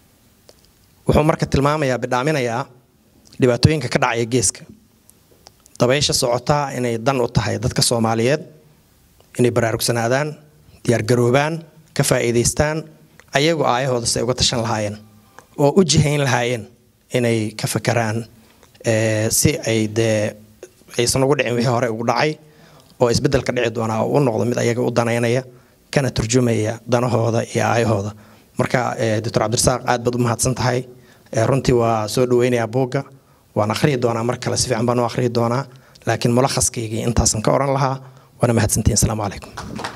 wuxuu marka tilmaamayaa bidhaaminayaa dhibaatooyinka ka dhacaya geeska dabaysha socota inay dan u tahay dadka Soomaaliyeed inay baraarugsanaadaan diyaar garoobaan ka faa'iideystaan ayagu aayahooda say uga tashan lahaayeen oo u jihayn lahaayeen inay ka fakaraan ee si ay de aysan ugu dhicin wixii hore ugu dhacay oo isbedelka dhici doona oo u noqdo mid ayaga u daneynaya kana turjumaya danahooda iyo aayahooda marka Doctor Cabdirasaaq aad baad u mahadsan tahay runtii waa soo dhaweynaya buugga waan akhriyi doonaa mar kale si fiican baan u akhriyi doonaa laakiin mulakhaskayga intaasan ka oran lahaa wana mahadsantiin assalaamu calaykum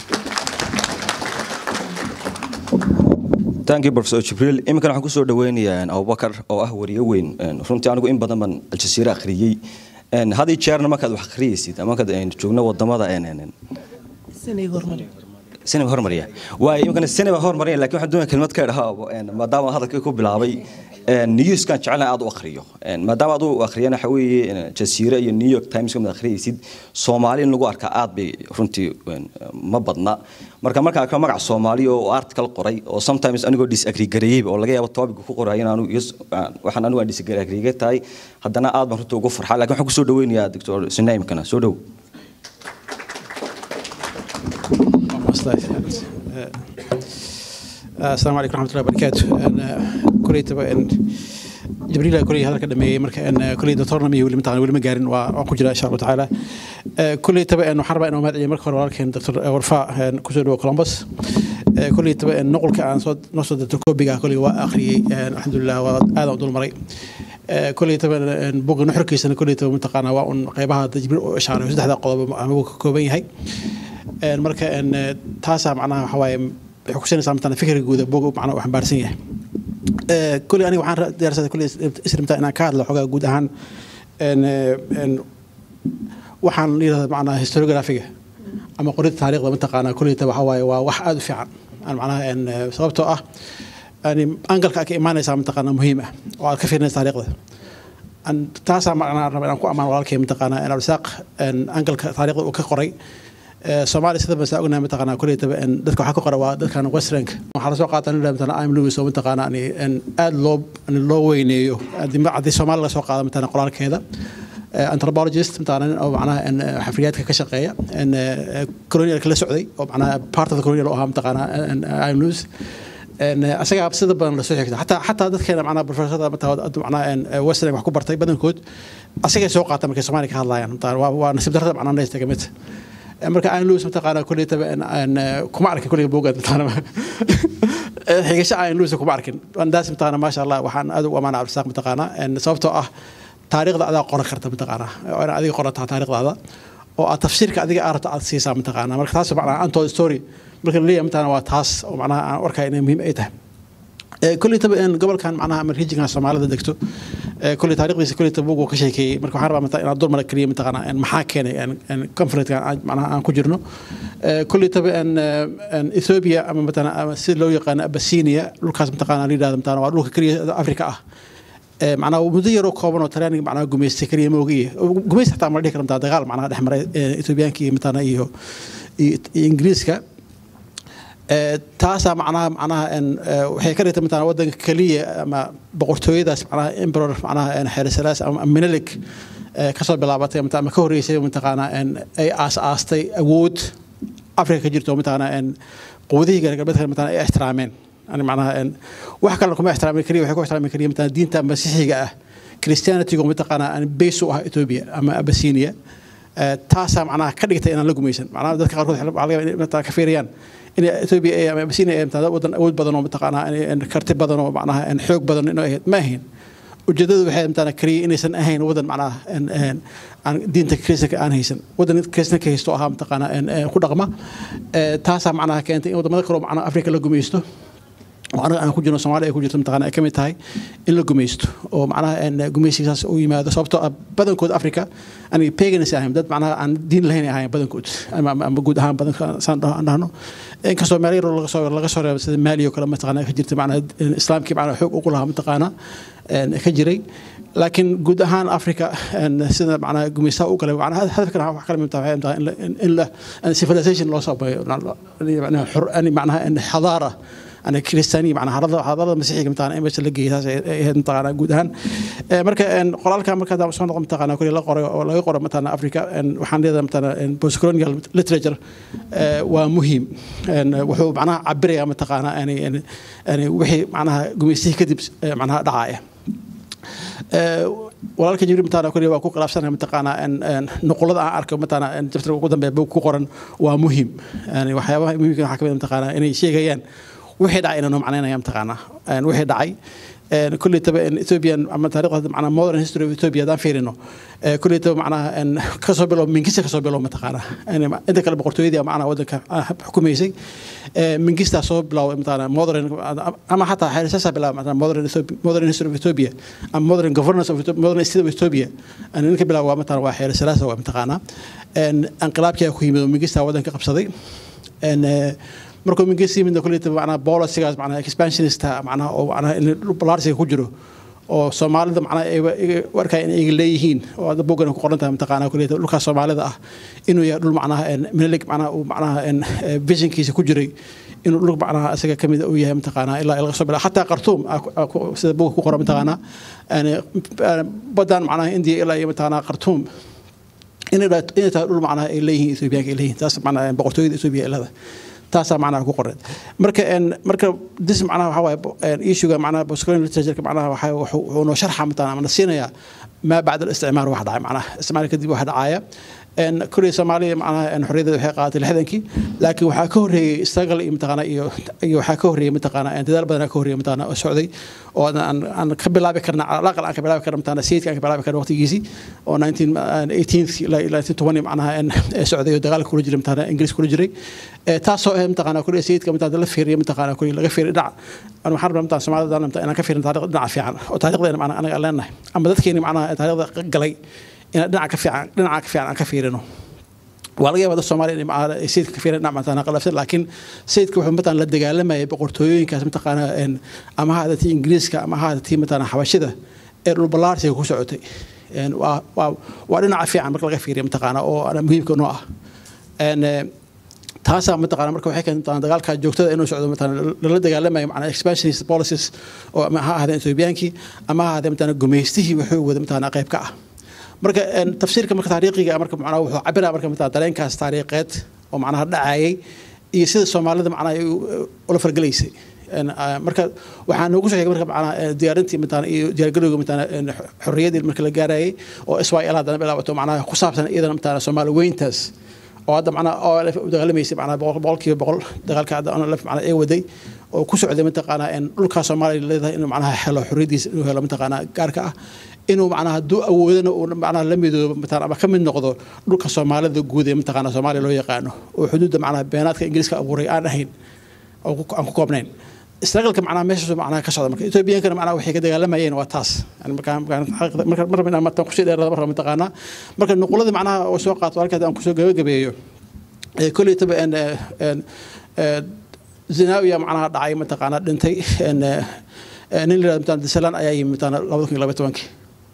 thank you Professor Jibril imika waxaan ku soo dhaweynayaa Abubakar oo ah wariye weyn runtii anigu in badan baan Al Jazeera akhriyay een hadii jeerna markaad wax akhriyaysid ama kad aan joogno wadamada een Senegal hormariya Senegal hormariya waa imika Senegal hormariya laakiin waxaan doonaa kelmad ka dhaho een maadaama hadalkii ku bilaabay een news kan jeclaan aad u akhriyo een maadaama aad u akhriyana waxa weeye Jazeera iyo New York Times kuma akhriyaysid Soomaali in lagu arka aad bay runtii ma badna marka marka ka magac Soomaali oo article qoray oo sometimes anigoo disagree gareeyay oo laga yaabo topic ku qoray inaanu waxaan anigu disagree gareeyay tahay haddana aad baan runtii ugu farxay laakiin waxaan ku soo dhaweynayaa Doctor Sunaym kana soo dhaw السلام عليكم ورحمة الله وبركاته. أنا كلية تبع جبريل كلية هذا كده مي مرك أن كلية دكتورنا مي واللي متعنا واللي مجارن وأقول إن شاء الله تعالى. كلية تبع إنه حرب إنه هذا مرك خروار كان دكتور ورفاء كوزر وكولومبوس. كلية تبع النقل كان صد نصد التركوب بقى كلية وآخري الحمد لله وهذا عبد المري. كلية تبع بوق نحرك سنة كلية تبع منطقة وأن قيبها تجبر إشارة وزد هذا قلب أمامك كوبين هاي. مرك أن تاسع معناها حواي حكومة سامتنا فكرة جودة بوق معنا وحبارسية. كل أنا وحنا دراسة كل اسم تاعنا كاد لو حاجة جودة عن إن إن وحنا ليه معنا هيستوريوغرافية أما قريت تاريخ المنطقة كل تبع حواي وواحد فعلا أنا معناها إن سببته أه يعني أنقل كإيمان سامتنا مهمة وعلى كثير ناس تاريخ أن تاسع معنا ربنا نكون أمان والله كمنطقة أنا بساق أن أنقل تاريخ وكقري Soomaali sida bas ognahay mataqaana kulay tab in dadka waxa ku qoraa dadkan western waxa la soo qaadan inay mataqaana I'm Lewis oo mataqaana in aad loo in loo weyneeyo hadii Soomaali la soo qaado mataqaana qoraalkeeda anthropologist mataqaana oo macnaha xafriyaadka ka shaqeeya colonial kala socday oo macnaha part of the colonial oo ahaa mataqaana I news asaga sida badan la soo xigta hatta hatta dadkeena macnaha professorada macnaha western wax ku bartay badankood asaga soo qaata markay Soomaaliya ka hadlayaan waa waa nasiib darrada macnaha neesta ka mid marka aan luus mataqaana kulli taba aan kuma arkin kulli boogad mataqaana xigasha aan luus kuma arkin andaas mataqaana ma sha Allah waxaan aad u amaana Cabdisaaq mataqaana sababtoo ah taariikhda aad qoran karta mataqaana oo adiga qorataa taariikhdaada oo aad tafsiirka adiga aarta aad siisaa mataqaana marka taas macnaha anto story marka leeyahay mataqaana waa taas oo macnaha aan warkaa inay muhiim ay tahay kulli taba in gobolkan macnaha ama regionka Soomaalida degto kulli taariikhdiisa kulli taba uu ka sheekeeyay marka waxaan rabaa mataqaana dul mar kaliya mataqaana in maxaa keenay in conference-ka macnaha aan ku jirno kulli taba in Ethiopia ama mataqaana si loo yaqaan Abyssinia dhulkaas mataqaana liidada mataqaana waa dhulka kaliya Afrika ah macnaha muddo yar oo kooban oo talyaaniga macnaha gumeystay kaliya ma ogiye gumeystay xitaa ma dhihi kartaa dagaal macnaha dhex maray Ethiopiankii mataqaana iyo Ingiriiska taasa macnaha macnaha in waxay ka dhigtay mataqaana wadanka kaliya ama boqortooyadaas macnaha emperor macnaha in Xeersalaas ama Menelik ka soo bilaabatay mataqaana ka horeysay mataqaana in ay aas aastay awood Afrika ka jirto mataqaana in quwadihiga galbeedka mataqaana ay ixtiraameen ani macnaha in wax kale kuma ixtiraamin kaliya waxay ku ixtiraamin kaliya mataqaana diinta masiixiga ah Christianity-ga mataqaana in base u ah Ethiopia ama Abyssinia taasa macnaha ka dhigtay inaan la gumeysan macnaha dadka qaarkood waxay mataqaana ka fiiriyaan in Ethiopia ay ama Abyssinia ay mataqaana wadan awood badan oo mataqaana in karti badan oo macnaha in xoog badan inay ahayd ma ahayn ujeedadu waxay mataqaana kaliya inaysan ahayn wadan macnaha in aan diinta Kristiga aan haysan wadan Kristiga haysto ahaa mataqaana in ku dhaqma taasa macnaha keentay in wadamada kale macnaha Afrika la gumeysto وأنا أنا كوجنا Soomaaliya ay ku jirto mataqaana ay kamid tahay in la gumeysto oo macnaha in gumeysigaas uu yimaado sababtoo ah badankood Afrika ani pagans ahayn dad macnaha aan diin lahayn ahayn badankood ama ama guud ahaan badanka saan dhahno in ka Soomaaliya laga soo laga soo reebay sida Mali oo kale mataqaana ka jirta macnaha islaamkii macnaha xoog ugu lahaa mataqaana ka jiray laakiin guud ahaan Afrika sida macnaha gumeysta u kale macnaha hadafkana wax kale mimtahay in la civilization loo soo bayo macnaha xor ani macnaha in xadaara أنا كريستياني معنا هذا هذا مسيحي كمتانا إيش اللي جيه هذا متاعنا جودهن مركا إن قرال كان مركا دام صنع متاعنا كل لا قرا ولا يقرا متاعنا أفريقيا إن وحنا هذا متاعنا إن بوسكولونيال ليتريتشر ومهم إن وحو معناها عبرية متاعنا يعني يعني يعني وحي معناها جميسي كذب معناها دعاية ولكن جبري متاعنا كل يوم كوك لابسنا متاعنا إن نقول هذا أركب متاعنا إن تفتر قدام بيبوك قرن ومهم يعني وحياة ممكن حكي متاعنا إن شيء جيان وحيد عين إنهم عنينا يوم تقانا يعني وحيد عي كل تبع إثيوبيا أما تاريخ معنا modern history of Ethiopia ده فيرينه كل تبع معنا إن كسب لهم من كيس كسب لهم متقانا يعني إنت كلا بقرطوية معنا ودك حكومي زي من كيس تصوب لو مثلا modern أما حتى حرساسة بلا مثلا modern modern history of Ethiopia أما modern governance of modern state of Ethiopia أنا إنك بلا مثلا واحد ثلاثة ومتقانا إن انقلاب كي أخوي من كيس ودك قبصدي إن markuu mingeesi mid kulli tabana policies macna expansionist macna oo macna in balaarsiga ku jiro oo Soomaalida macna ay warka in ay leeyihiin oo dad bogan ku qoran tahay mataqaana kulli dhulka Soomaalida ah inuu yahay dhul macna in Menelik macna uu macna in visionkiisa ku jiray inuu dhul macna asaga kamid uu yahay mataqaana ilaa ilaa soo bilaa hatta Khartoum sida boog ku qoran mataqaana yani badan macna India ilaa iyo mataqaana Khartoum inay inay dhul macna ay leeyihiin Ethiopia ay leeyihiin taas macna boqortooyada Ethiopia ilaa تاسع معناه كقرد مركا إن مركا دس معناه هواي إيشوجا معناه بسكرين التجربة معناه وحي وحنو شرحة مثلا من الصينية ما بعد الاستعمار واحد عام معناه استعمار كذي واحد عاية إن كل سومالي معناه إن حرية الحقات الحدنكي لكن وحكوري استغل متقنا إيو إيو حكوري متقنا إن تدرب بدنا كوري متقنا السعودي وأنا أنا أنا قبل لا بكرنا على الأقل أنا قبل لا بكرنا متقنا سيد كان قبل لا بكرنا وقت يجي أو ألف وتسعمائة إلى ألفين معناها إن السعودية ودغال كل جري متقنا إنجليز كل جري تاسو متقنا كل سيد كم متقنا لفير متقنا كل لغفير دع أنا محرم متقنا سمعت دعنا أنا كفير متقنا دع في عن وتاريخ ذي معنا أنا قلنا أما ذكيني معنا تاريخ قلي إن دع كفير دع كفير عن كفيرنا والله هذا الصومالي مع سيد كفير نعم مثلا قلفت لكن سيد كوحد مثلا للدجال لما يبقى قرطوين كاس متقنا إن أما هذا تي إنجليز كأما هذا تي مثلا حواشده الروبلار سيكون سعودي إن و و وأنا عارف عن مقلق كفير متقنا أو أنا مهم كنوع إن تاسع متقنا مركب حكي مثلا دجال كجوكته إنه سعودي مثلا للدجال لما مع expansionist policies أو أما هذا إثيوبيانكي أما هذا مثلا جميستي وحول مثلا قريب كأ marka tafsiirka marka taariikhiga marka macnaha wuxuu cabiraa marka mid dareenkaas taariikheed oo macnaha dhacayay iyo sida Soomaalida macnaha ay ula fargalaysay marka waxaan ugu sheegay marka macnaha diyaarintii midaan iyo diyaargarowga midaan xorriyadii marka la gaarayay oo S Y L hadana bilaabato macnaha ku saabsan iyadana midaan Soomaali weyntaas oo hadda macnaha oo dagaalamaysay macnaha boqolkiiba boqol dagaalka hadda aan laf macnaha ay waday oo ku socday midaqaana in dhulka Soomaaliya leedahay inuu macnaha helo xorriyadiisa inuu helo midaqaana gaarka ah inuu macnaha duu awoodana uu macnaha la midoobo midaan ama ka mid noqdo dhulka Soomaalida guud ee midaqaana Soomaaliya loo yaqaano oo xuduudda macnaha beenaadka Ingiriiska abuuray aan ahayn oo aan ku koobnayn استغلك معنا ماشي معنا كشغله marka Ethiopian kana macna waxay ka dagaalamayeen waa taas yani marka marka marka marka ma tan ku sheeday marka ma taqaana marka nuqulada macnaha oo soo qaato halka aan ku soo gabagabeeyo ee kulli taba in ee zinaawiya macnaha dhacay ma taqaana dhintay in nin la midaan disalan ayaa yimidana laba kun iyo labaatan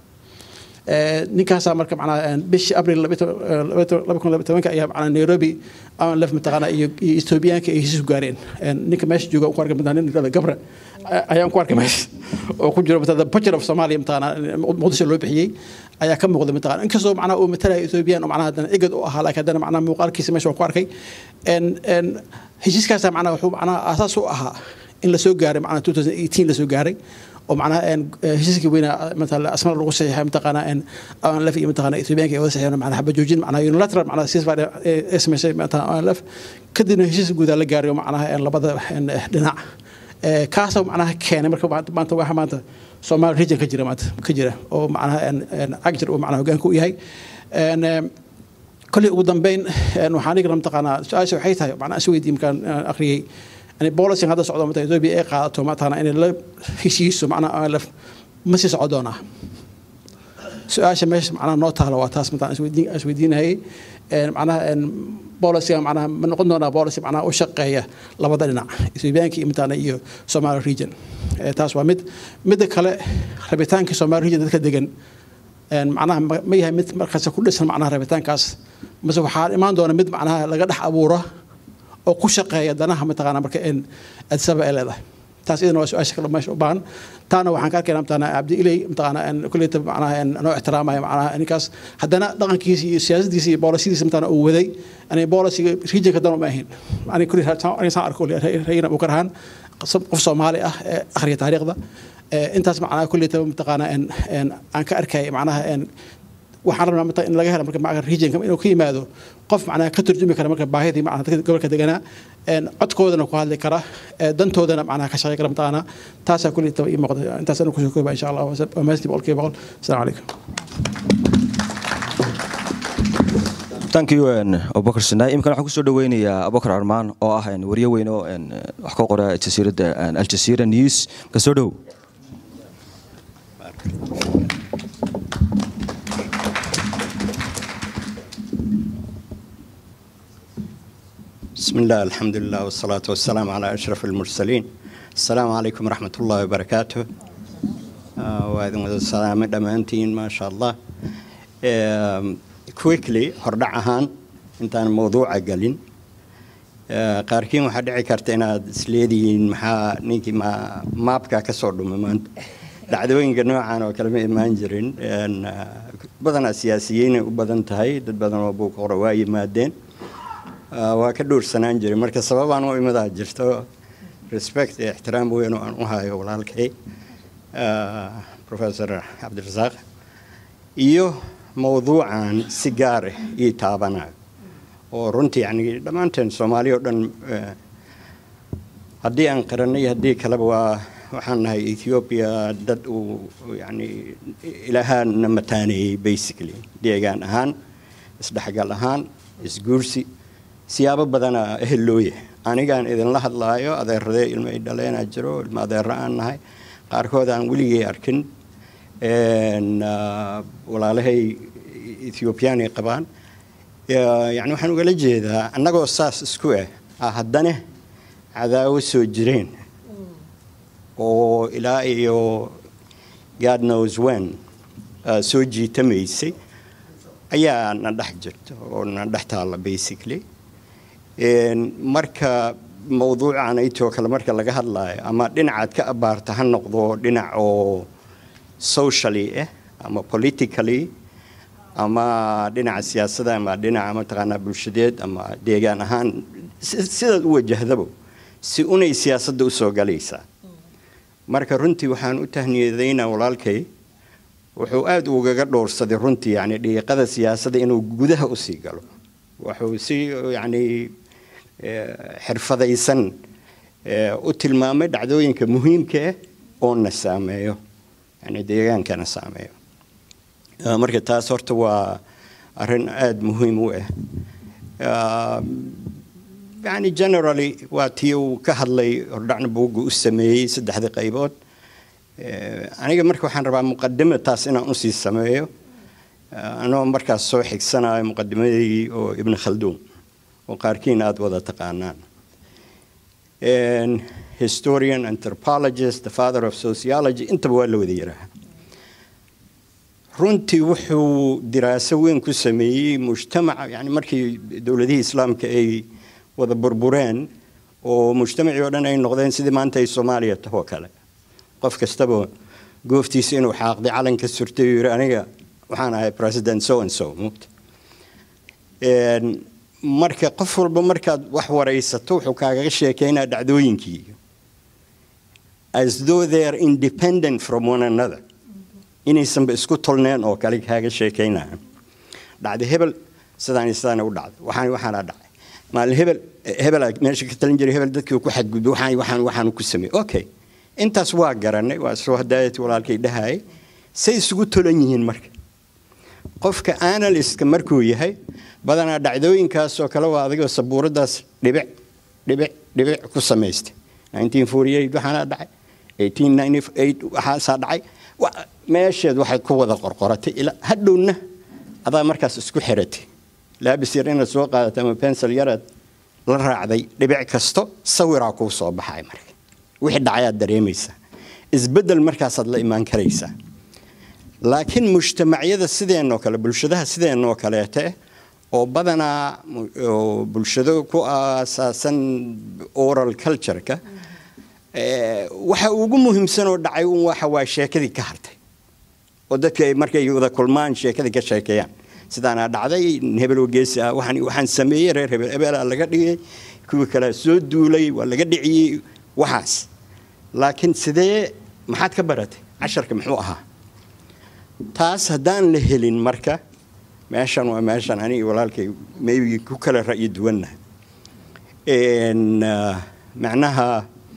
ninkaas marka macnaha bishii April laba kun iyo labaatan ayaa macnaha Nairobi aan laf mataqaana iyo Ethiopianka ay isu gaareen ninka meesha jooga ku arkay midaan nin gabra ayaan ku arkay meesha oo ku jiro mataqaana picture of Somalia mataqaana muqdisho loo bixiyay ayaa ka muuqda mataqaana inkastoo macnaha uu matalay Ethiopian oo macnaha hadana igad u ahaa laakiin hadana macnaha muuqaalkiisa meesha ku arkay en en heshiiskaas macnaha wuxuu macnaha asaas u ahaa in la soo gaaray macnaha two thousand eighteen la soo gaaray oo macnaha en heshiiskii weyna matala asmar lagu saxiixay mataqaana en aan laf iyo mataqaana Ethiopianka ay wada saxiixeen macnaha xabad joojin macnaha unilateral macnaha ceasefire S M S mataqaana laf kadibna heshiis guud la gaaray macnaha en labada dhinac ee kaas oo macnaha keenay marka maanta waxa maanta Soomaali region ka jira maanta ka jira oo macnaha en agjar oo macnaha hoggaanku u yahay en kulli ugu dambeyn waxaan iga mataqaana su'aasha waxay tahay macnaha isweydiin kan akhriyay يعني بوليس هذا صعود متى يذوب إيقاع توماتنا إن لا هيشيس معنا ألف مسي صعودنا سؤال مش معنا نوت على واتاس متى أسودين أسودين هاي معنا إن بوليس معنا من قلنا بوليس معنا وشقية لبضلنا يسويبينك متى يو سومال ريجن تاس ومد مد كلا ربيتان كسومال ريجن ذكر دجن معنا ما هي مد مركز كل سنة معنا ربيتان كاس مسوا حال إيمان دونا مد معنا لقد حبورة oo ku shaqeeya danaha mataqaana marka in adsaba ay leedahay taas idin waa su'aasha kale meesha u baahan taana waxaan ka arkaynaa mataqaana Abdi Ilay mataqaana in kulli tab macnaha in noo ixtiraamayo macnaha ninkaas haddana dhaqankiisa iyo siyaasadiisa iyo boolisidiisa mataqaana uu waday ani boolisiga regionka dan uma ahayn ani kulli ani saan arko reeyna uu karaan qof Soomaali ah akhriya taariikhda intaas macnaha kulli tab mataqaana in aan ka arkay macnaha in waxaan rabnaa mata in laga helo marka maaga regionka inuu ka yimaado qof macnaha ka turjumi kara marka baahidii macnaha dadka gobolka deganaa een codkoodana ku hadli kara dantoodana macnaha ka shaqeyn kara mataana taas ayaa kulli ii muuqda intaas aan ku soo koobay insha Allah waa maastii boqolkiiba boqol assalaamu calaykum thank you Abubakar Sinai imkan waxaan ku soo dhaweynayaa Abubakar Armaan oo ah wariye weyn oo wax ka qora jasiiradda Al Jazeera News ka soo dhaw بسم الله الحمد لله والصلاة والسلام على أشرف المرسلين السلام عليكم ورحمة الله وبركاته وهذا السلام دمانتين ما شاء الله كويكلي هردع أهان انتان موضوع قلين قاركين وحدعي كارتينا سليدين محا نيكي ما مابكا كسردو ممان دعدوين قنوعان وكلمة مانجرين بدنا سياسيين وبدن تهي بدن وابوك ورواي مادين waa ka dhuursanaan jiray marka sababaan u imadaa jirto respect iyo ixtiraam weyn oo aan u hayo walaalkay professor Cabdirasaaq iyo mowduucan si gaar ah ii taabanayo oo runtii yani dhamaanteen Soomaaliya oo dhan haddii aan qaranay haddii kaleba waa waxaan nahay Ethiopia dad uu yani ilaahaan namataanay basically deegaan ahaan isdhexgal ahaan isguursi siyaabo badana ehelooye anigaan idin la hadlaayo adeerade ilmo ay dhaleena jiro ilmo adeer aan nahay qaarkood aan weligay arkin een walaalahay Ethiopian ay qabaan yani waxaan uga jeedaa annagoo saas isku ah haddana cadaawo soo jireen oo ilaa iyo God knows when soo jiitamaysay ayaa na dhex jirto oo na dhex taala basically marka mowduucan aytoo kale marka laga hadlaayo ama dhinacaad ka abaarta ha noqdo dhinac oo socially eh ama politically ama dhinaca siyaasadda ama dhinaca mataqaanaa bulshadeed ama deegaan ahaan sidaad u wajahdaba si unay siyaasadda u soo galaysaa marka runtii waxaan u tahniyadaynaa walaalkay wuxuu aad ugaga dhowrsaday runtii yani dhiiqada siyaasadda inuu gudaha u sii galo wuxuu si yani xirfadaysan u tilmaamay dhacdooyinka muhiimka ah oo na saameeyo yani deegaankana saameeyo marka taas horta waa arrin aad muhiim u ah yani generally waa tii uu ka hadlay hordhacna buugga u sameeyey saddexda qaybood aniga marka waxaan rabaa muqadimo taas inaan usii sameeyo anoo markaas soo xigsanayo muqadimadii oo ibn khalduun oo qaarkiin aad wada taqaanaan historian anthropologist the father of sociology intaba waa la wada yiraahdaa runtii wuxuu diraaso weyn ku sameeyey mujtamaca yani markii dowladihii islaamka ay wada burbureen oo mujtamacii oo dhan ay noqdeen sidii maanta ay Soomaaliya taho kale qof kastaba gooftiisa inuu xaaqday calanka surtay yiri aniga waxaan ahay president so and so muqt een marka qof walba markaad wax waraysato wuxuu kaaga sheekeynaa dhacdooyinkii as though they are independent from one another inaysan ba isku tolneen oo kale kaaga sheekeynaa dhacdo hebel sidaan istaan u dhacdo waxaan waxaan dhacay maal hebel hebel meesha ka talin jiray hebel dadkii ku xadgudbay waxaan waxaan waxaan ku sameeyay okay intaas waa garanay waa soo hadaayay walaalkay dhahay say isugu tolan yihiin marka qofka analyst markuu yahay badanaa dhacdooyinkaas oo kale waa adiga sabuuradaas dhibic dhibic dhibic ku sameystay nineteen forty-eight waxaana dhacay eighteen ninety-eight waxaa dhacay meesheed waxay ku wada qorqoratay ila hadhowna adaa markaas isku xiratay laabis yar inaad soo qaadato ama pencil yarad la raacday dhibic kasto sawiraa ku soo baxay marka wixii dhacayaa dareemaysa isbedel markaas aad la imaan karaysaa laakiin mujtamacyada sideen oo kale bulshadaha sideen oo kaleete oo badanaa bulshado ku aasaasan oral culture-ka waxa ugu muhiimsan oo dhacay un waxa waa sheekadii ka hartay oo dadka markay wada kulmaan sheekadii ka sheekeeyaan sidaana dhacday hebel geesi ah waxaan waxaan sameeyay reer hebel hebel laga dhigay kuwa kale soo duulay waa laga dhiciyay waxaas laakiin sidee maxaad ka baratay casharka muxuu ahaa taas hadaan la helin marka meeshan waa meeshan ani walaalkay maybe ku kala ra'yi duwanna een macnaha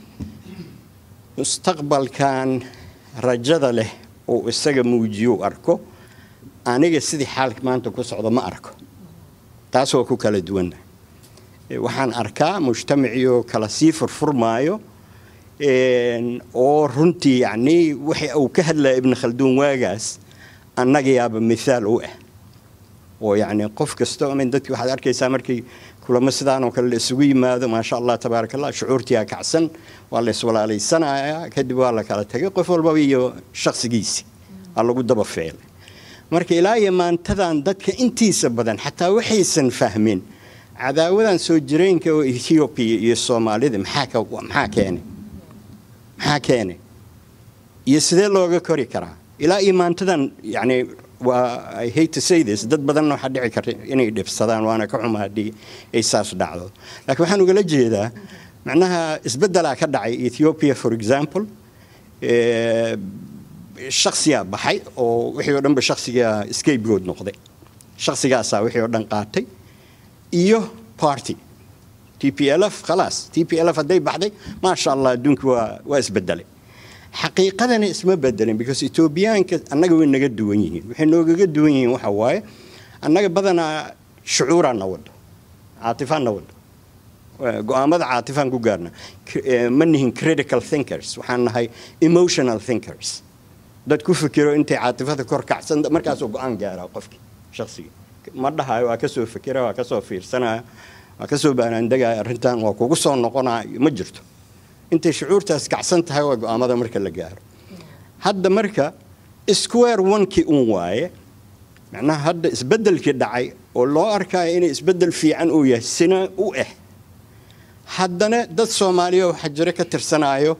mustaqbalkan rajada leh oo isaga muujiyo arko aniga sidii xaalka maanta ku socdo ma arko taas oo ku kala duwanna waxaan arkaa mujtamaciyo kala sii furfurmaayo een oo runtii yani wixii uu ka hadlay ibn khalduun waagaas annaga yaaba misaal u ah oo yani qof kasta oo min dadkii waxaad arkaysaa markii kulamo sidaan oo kale la isugu yimaado ma sha Allah tabarakallah shucuurtiya kacsan waa la iswalaalaysanaya kadib waa la kala tagay qof walba iyo shakhsigiisa aan lagu daba feelay marka ilaa iyo maantadan dadka intiisa badan xataa waxaysan fahmin cadaawadan soo jireenka oo Ethiopia iyo Soomaalida maxaa ka maxaa keenay maxaa keenay iyo sidee looga kori karaa ilaa iyo maantadan yani waa I hate to say this dad badan waxa dhici karta inay dhibsadaan waana ka xumaadii ay saas dhacdo laakiin waxaan uga jeedaa macnaha isbedela ka dhacay Ethiopia for example ee shakhsiya baxay oo wixii oo dhan ba shakhsiga scapegoat noqday shakhsigaas wixii oo dhan qaatay iyo party T P L F خلاص T P L F haday baxday ma sha Allah adduunku waa waa isbedelay xaqiiqadana isma bedelin because Ethiopiaanka annaga way naga duwan yihiin waxay nooga duwan yihiin waxa waaye annaga badana shucuurana wado caatifana wado go'aamada caatifan ku gaarna manihin critical thinkers waxaan nahay emotional thinkers dad ku fikiro intay caatifada kor kacsan markaas oo go'aan gaara qofki shakhsiga ma dhahayo waa ka soo fikira waa ka soo fiirsanaya waa ka soo baanaandaga arrintan waa kugu soo noqonaa ma jirto intay shucuurtaas kacsan tahay waa go'aamada marka la gaaro hadda marka square one ki un waaye macnaha hadda isbedelkii dhacay oo loo arkayo inay isbedel fiican uu yahay sina u ah haddana dad Soomaaliya oo xajire ka tirsanaayo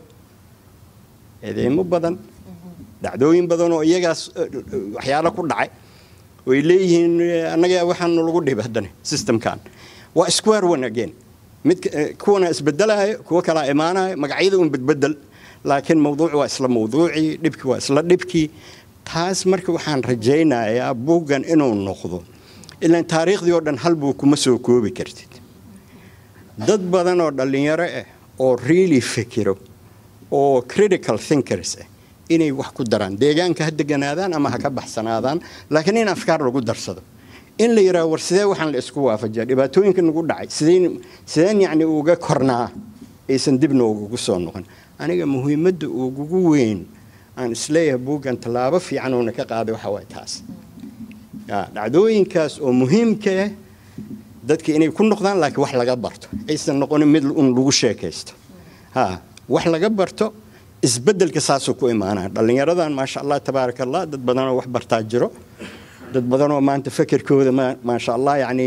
eedeymo badan dhacdooyin badan oo iyagaas waxyaalo ku dhacay way leeyihiin annaga waxaan lagu dhibay haddana systemkan waa square one again mid kuwana isbedelayo kuwa kala imaanayo magacyada un bedbedel laakiin mawduuc waa isla mawduuci dhibki waa isla dhibki taas marka waxaan rajaynayaa buugan inuu noqdo ilaa taariikhdii oo dhan hal buu kuma soo koobi kartid dad badan oo dhalinyaro ah oo really fikiro oo critical thinkers ah inay wax ku daraan deegaanka ha deganaadaan ama ha ka baxsanaadaan laakiin in afkaar lagu darsado in la yiraahdo war sidee waxaan la isku waafajiyaa dhibaatooyinka nagu dhacay sideen sideen yacni uga kornaa aysan dibna ugu soo noqon aniga muhiimadda ugu weyn aan isleeyahay buugan tallaabo fiican oo ka qaaday waxa way taas dhacdooyinkaas oo muhiimka ah dadka inay ku noqdaan laakiin wax laga barto aysan noqonin mid un lagu sheekaysto ha wax laga barto isbeddelka saasoo ku imaanaa dhalinyaradan maasha allah tabaaraka allah dad badan oo wax bartaa jiro dad badan oo maanta fikirkooda maasha allah yani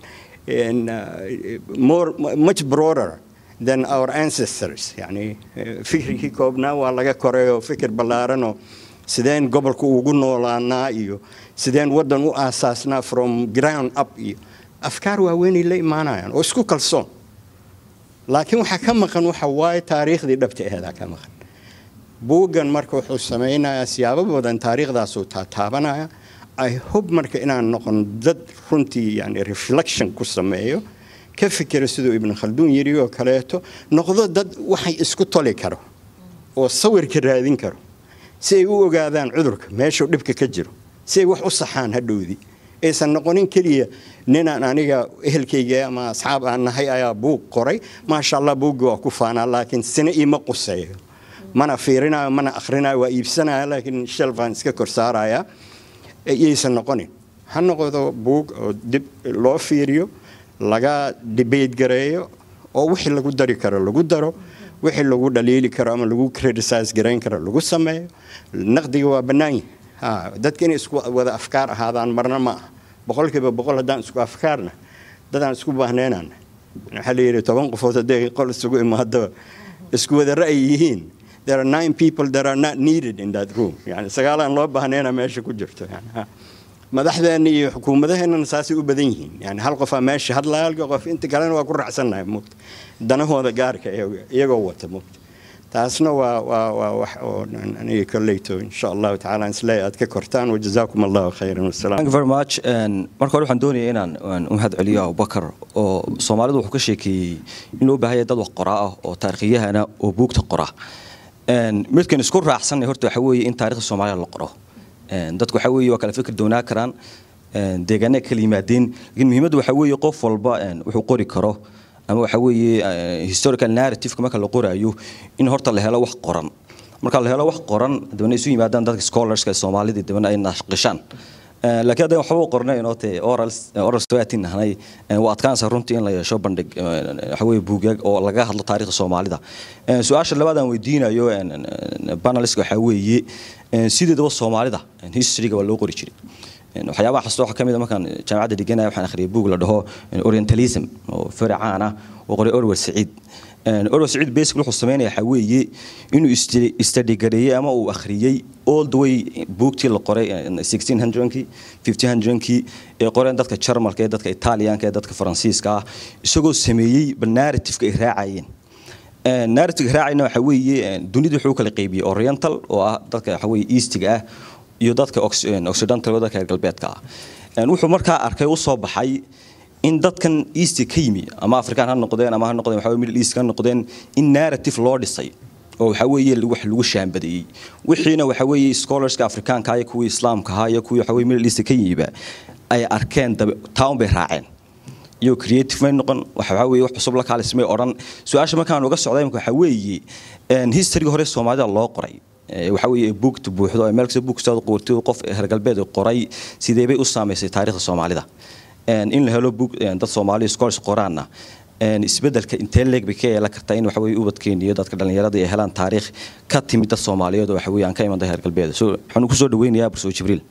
more much broader than our ancestors yani fikirkii koobnaa waa laga koray oo fikir ballaaran oo sideen gobolku ugu noolaanaa iyo sideen waddan u aasaasnaa from ground up iyo afkaar waaweynay la imaanayaan oo isku kalsoon laakiin waxaa ka maqan waxa waaye taariikhdii dhabta aheedaa ka maqan buuggan marka wuxuu samaynayaa siyaabo badan taariikhdaasuu taataabanaya I hope marka inaan noqon dad runtii yani reflection ku sameeyo ka fikira siduu ibn khaldun yiri oo kaleeto noqdo dad waxay isku toli karo oo sawirka raadin karo si ay u ogaadaan cudurka meesha dhibka ka jiro si ay wax u saxaan hadhowdi aysan noqonin kaliya ninaan aniga ehelkayga ama asxaab aan nahay ayaa buug qoray maasha allah buugga waa ku faanaa laakiin sina ima quseeyo mana fiirinayo mana akhrinayo waa iibsanayo laakiin shelfaan iska kor saaraya aysan noqonin ha noqdo buug oo dib loo fiiriyo laga debate gareeyo oo wixii lagu dari karo lagu daro wixii lagu dhaliili karo ama lagu criticize gareyn karo lagu sameeyo naqdiga waa bannaan ha dadka inay isku wada afkaar ahaadaan marna ma aha boqolkiiba boqol haddaan isku afkaarna dadaan isku baahnaynaan waxaa la yidhi toban qofood hadday qol isugu imaado isku wada ra'yi yihiin there are nine people that are not needed in that room yani sagaalaan loo baahnayna meesha ku jirto yani madaxdeena iyo xukuumadaheenna saasay u badan yihiin yani hal qof aa meesha hadlaya hal qof inta kalena waa ku raacsannahay moogta danahooda gaarka iyagoo wata moogta taasna waa waa waa wax oo aniga kolleyto insha allahu tacaala isleeyahay aad ka kortaan wajazaakum allahu khayran wasalaam thank you very much marka hore waxaan doonayaa inaan u mahad celiyo Abubakar oo Soomaalidu wuxuu ka sheekeeyay inuu u baahan yahay dad wax qoraa ah oo taariikhiyahana oo buugta qora midkan isku raacsanay horta waxa weeye in taariikhda Soomaaliya la qoro dadku waxa weeye waa kala fikir doonaa karaan deegaanada kala yimaadeen laakiin muhiimaddu waxa weeye qof walba wuxuu qori karo ama waxa weeye historical narrative marka la qorayo in horta la helo wax qoran marka la helo wax qoran dadna isu yimaadaan dadka scholars ka Soomaalida dadna ay naqshaan laakiin hadda waxa uu qornay inoo tee oral oral storytelling ahanay waa adkaansa runtii in la yeesho bandhig waxa weeye buugaag oo laga hadlo taariikhda Soomaalida su'aasha labaad aan weydiinayo panelist waxa weeye sidoo Soomaalida history-ga waa loo qori jiray waxyaabaha xasuusta waxa kamid ah markaan jaamacadda dhiganay waxaan akhriyay buug la dhaho Orientalism oo Farcaana oo qoray Orwell Said Orwell Said basically wuxuu sameeyay waxa weeye inuu study gareeyay ama uu akhriyay all the way buugtii la qoray sixteen hundred-kii fifteen hundred-kii ee qoreen dadka Jarmalka ee dadka Italianka ee dadka Faransiiska ah isagoo sameeyay narrative-ka ay raacayeen narrative raacayna waxa weeye dunida wuxuu kala qaybiyay Oriental oo ah dadka waxa weeye East-ga ah iyo dadka Occidental dadka reer galbeedka ah wuxuu markaa arkay u soo baxay in dadkan East ka yimi ama Afrikaan ha noqdeen ama ha noqdeen waxa weeye Middle East ka noqdeen in narrative loo dhisay oo waxa weeye wax lagu shaambadiyay wixiina waxa weeye scholarska Afrikaanka ay kuwa Islaamka ah iyo kuwa waxa weeye Middle East ka yimiba ay arkeen town bay raaceen iyo creative may noqon waxa weeye wax cusub la kala ismay oran su'aasha markaan uga socday waxa weeye history hore Soomaalida loo qoray waxa weeye buugta buuxdo ee meelka buugta qortay qof heer galbeed qoray sidee bay u saameysay taariikhda Soomaalida in la helo buug dad Soomaali scholars qoraana isbedelka intee leeg bay ka yeelan kartaa in waxa weeye ubadkeena iyo dadka dhalinyarada ay helaan taariikh ka timid dad Soomaaliyeed oo waxa weeye aan ka iman heer galbeed soo waxaan ku soo dhaweynayaa Barso Jibriil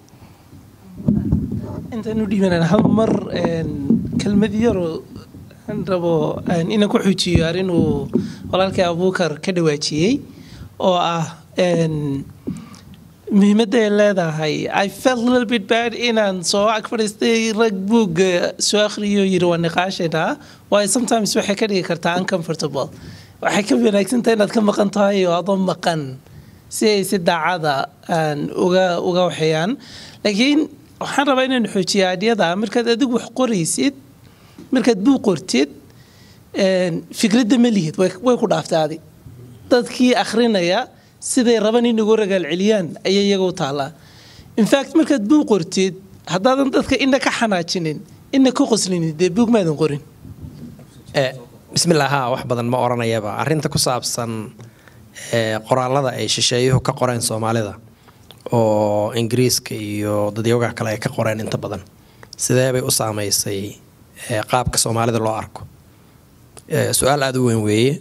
inta nu dhimanaan hal mar kelmad yar oo aan rabo in ku xujiyo arin uu walaalkay Abubakar ka dhawaajiyay oo ah muhiimadda ay leedahay I felt a little bit bad inaan soo ag fadhiistay rag buug soo akhriyo yiri waa niqaashayna waayo sometimes waxay ka dhigi kartaa uncomfortable waxay ka wanaagsan tahay inaad ka maqan tahay oo adoo maqan si ay si daacada aan uga uga waxayaan laakiin waxaan rabaa inaan xoojiyo aadiyada markaad adigu wax qoraysid markaad buug qortid fikradda ma lihid way ku dhaaftaadi dadkii akhrinaya siday raban in ugu ragaal celiyaan ayay iyaga u taalaa in fact markaad buug qortid haddaadan dadka inna ka xanaajinin inna ku qoslinin dee buug maadan qorin bismillah wax badan ma oranayaba arrinta ku saabsan qoraalada ay shisheeyuhu ka qoreen Soomaalida oo Ingiriiska iyo dadyoga kale ay ka qoreen inta badan sidee bay u saameysay qaabka Soomaalida loo arko su'aal aad u weyn weeye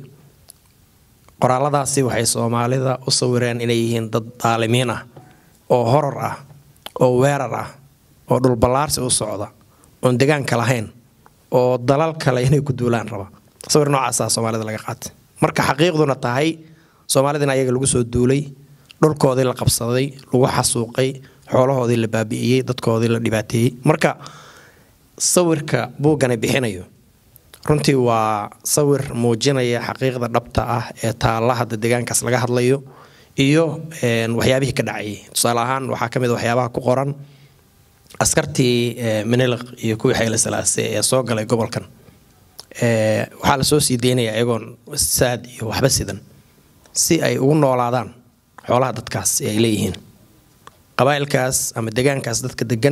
qoraaladaasi waxay Soomaalida u sawireen inay yihiin dad daalimiin ah oo horor ah oo weerar ah oo dhul ballaarsi u socda oo deegaanka lahayn oo dalal kale inay ku duulaan raba sawir noocaas ah Soomaalida laga qaatay marka xaqiiqduna tahay Soomaalidina ayaga lagu soo duulay dhulkoodii la qabsaday lagu xasuuqay xoolahoodii la baabi'iyay dadkoodii la dhibaateeyay marka sawirka buugana bixinayo runtii waa sawir muujinaya xaqiiqda dhabta ah ee taalaha deegaankaas laga hadlayo iyo een waxyaabihii ka dhacay tusaale ahaan waxa kamid waxyaabaha ku qoran askartii Menelik iyo kuwii Xayla Salaase ee soo galay gobolkan ee waxa la soo sii deynaya ayagoon saad iyo waxba sidan si ay ugu noolaadaan xoolaha dadkaas ay leeyihiin qabaa'ilkaas ama deegaankaas dadka degan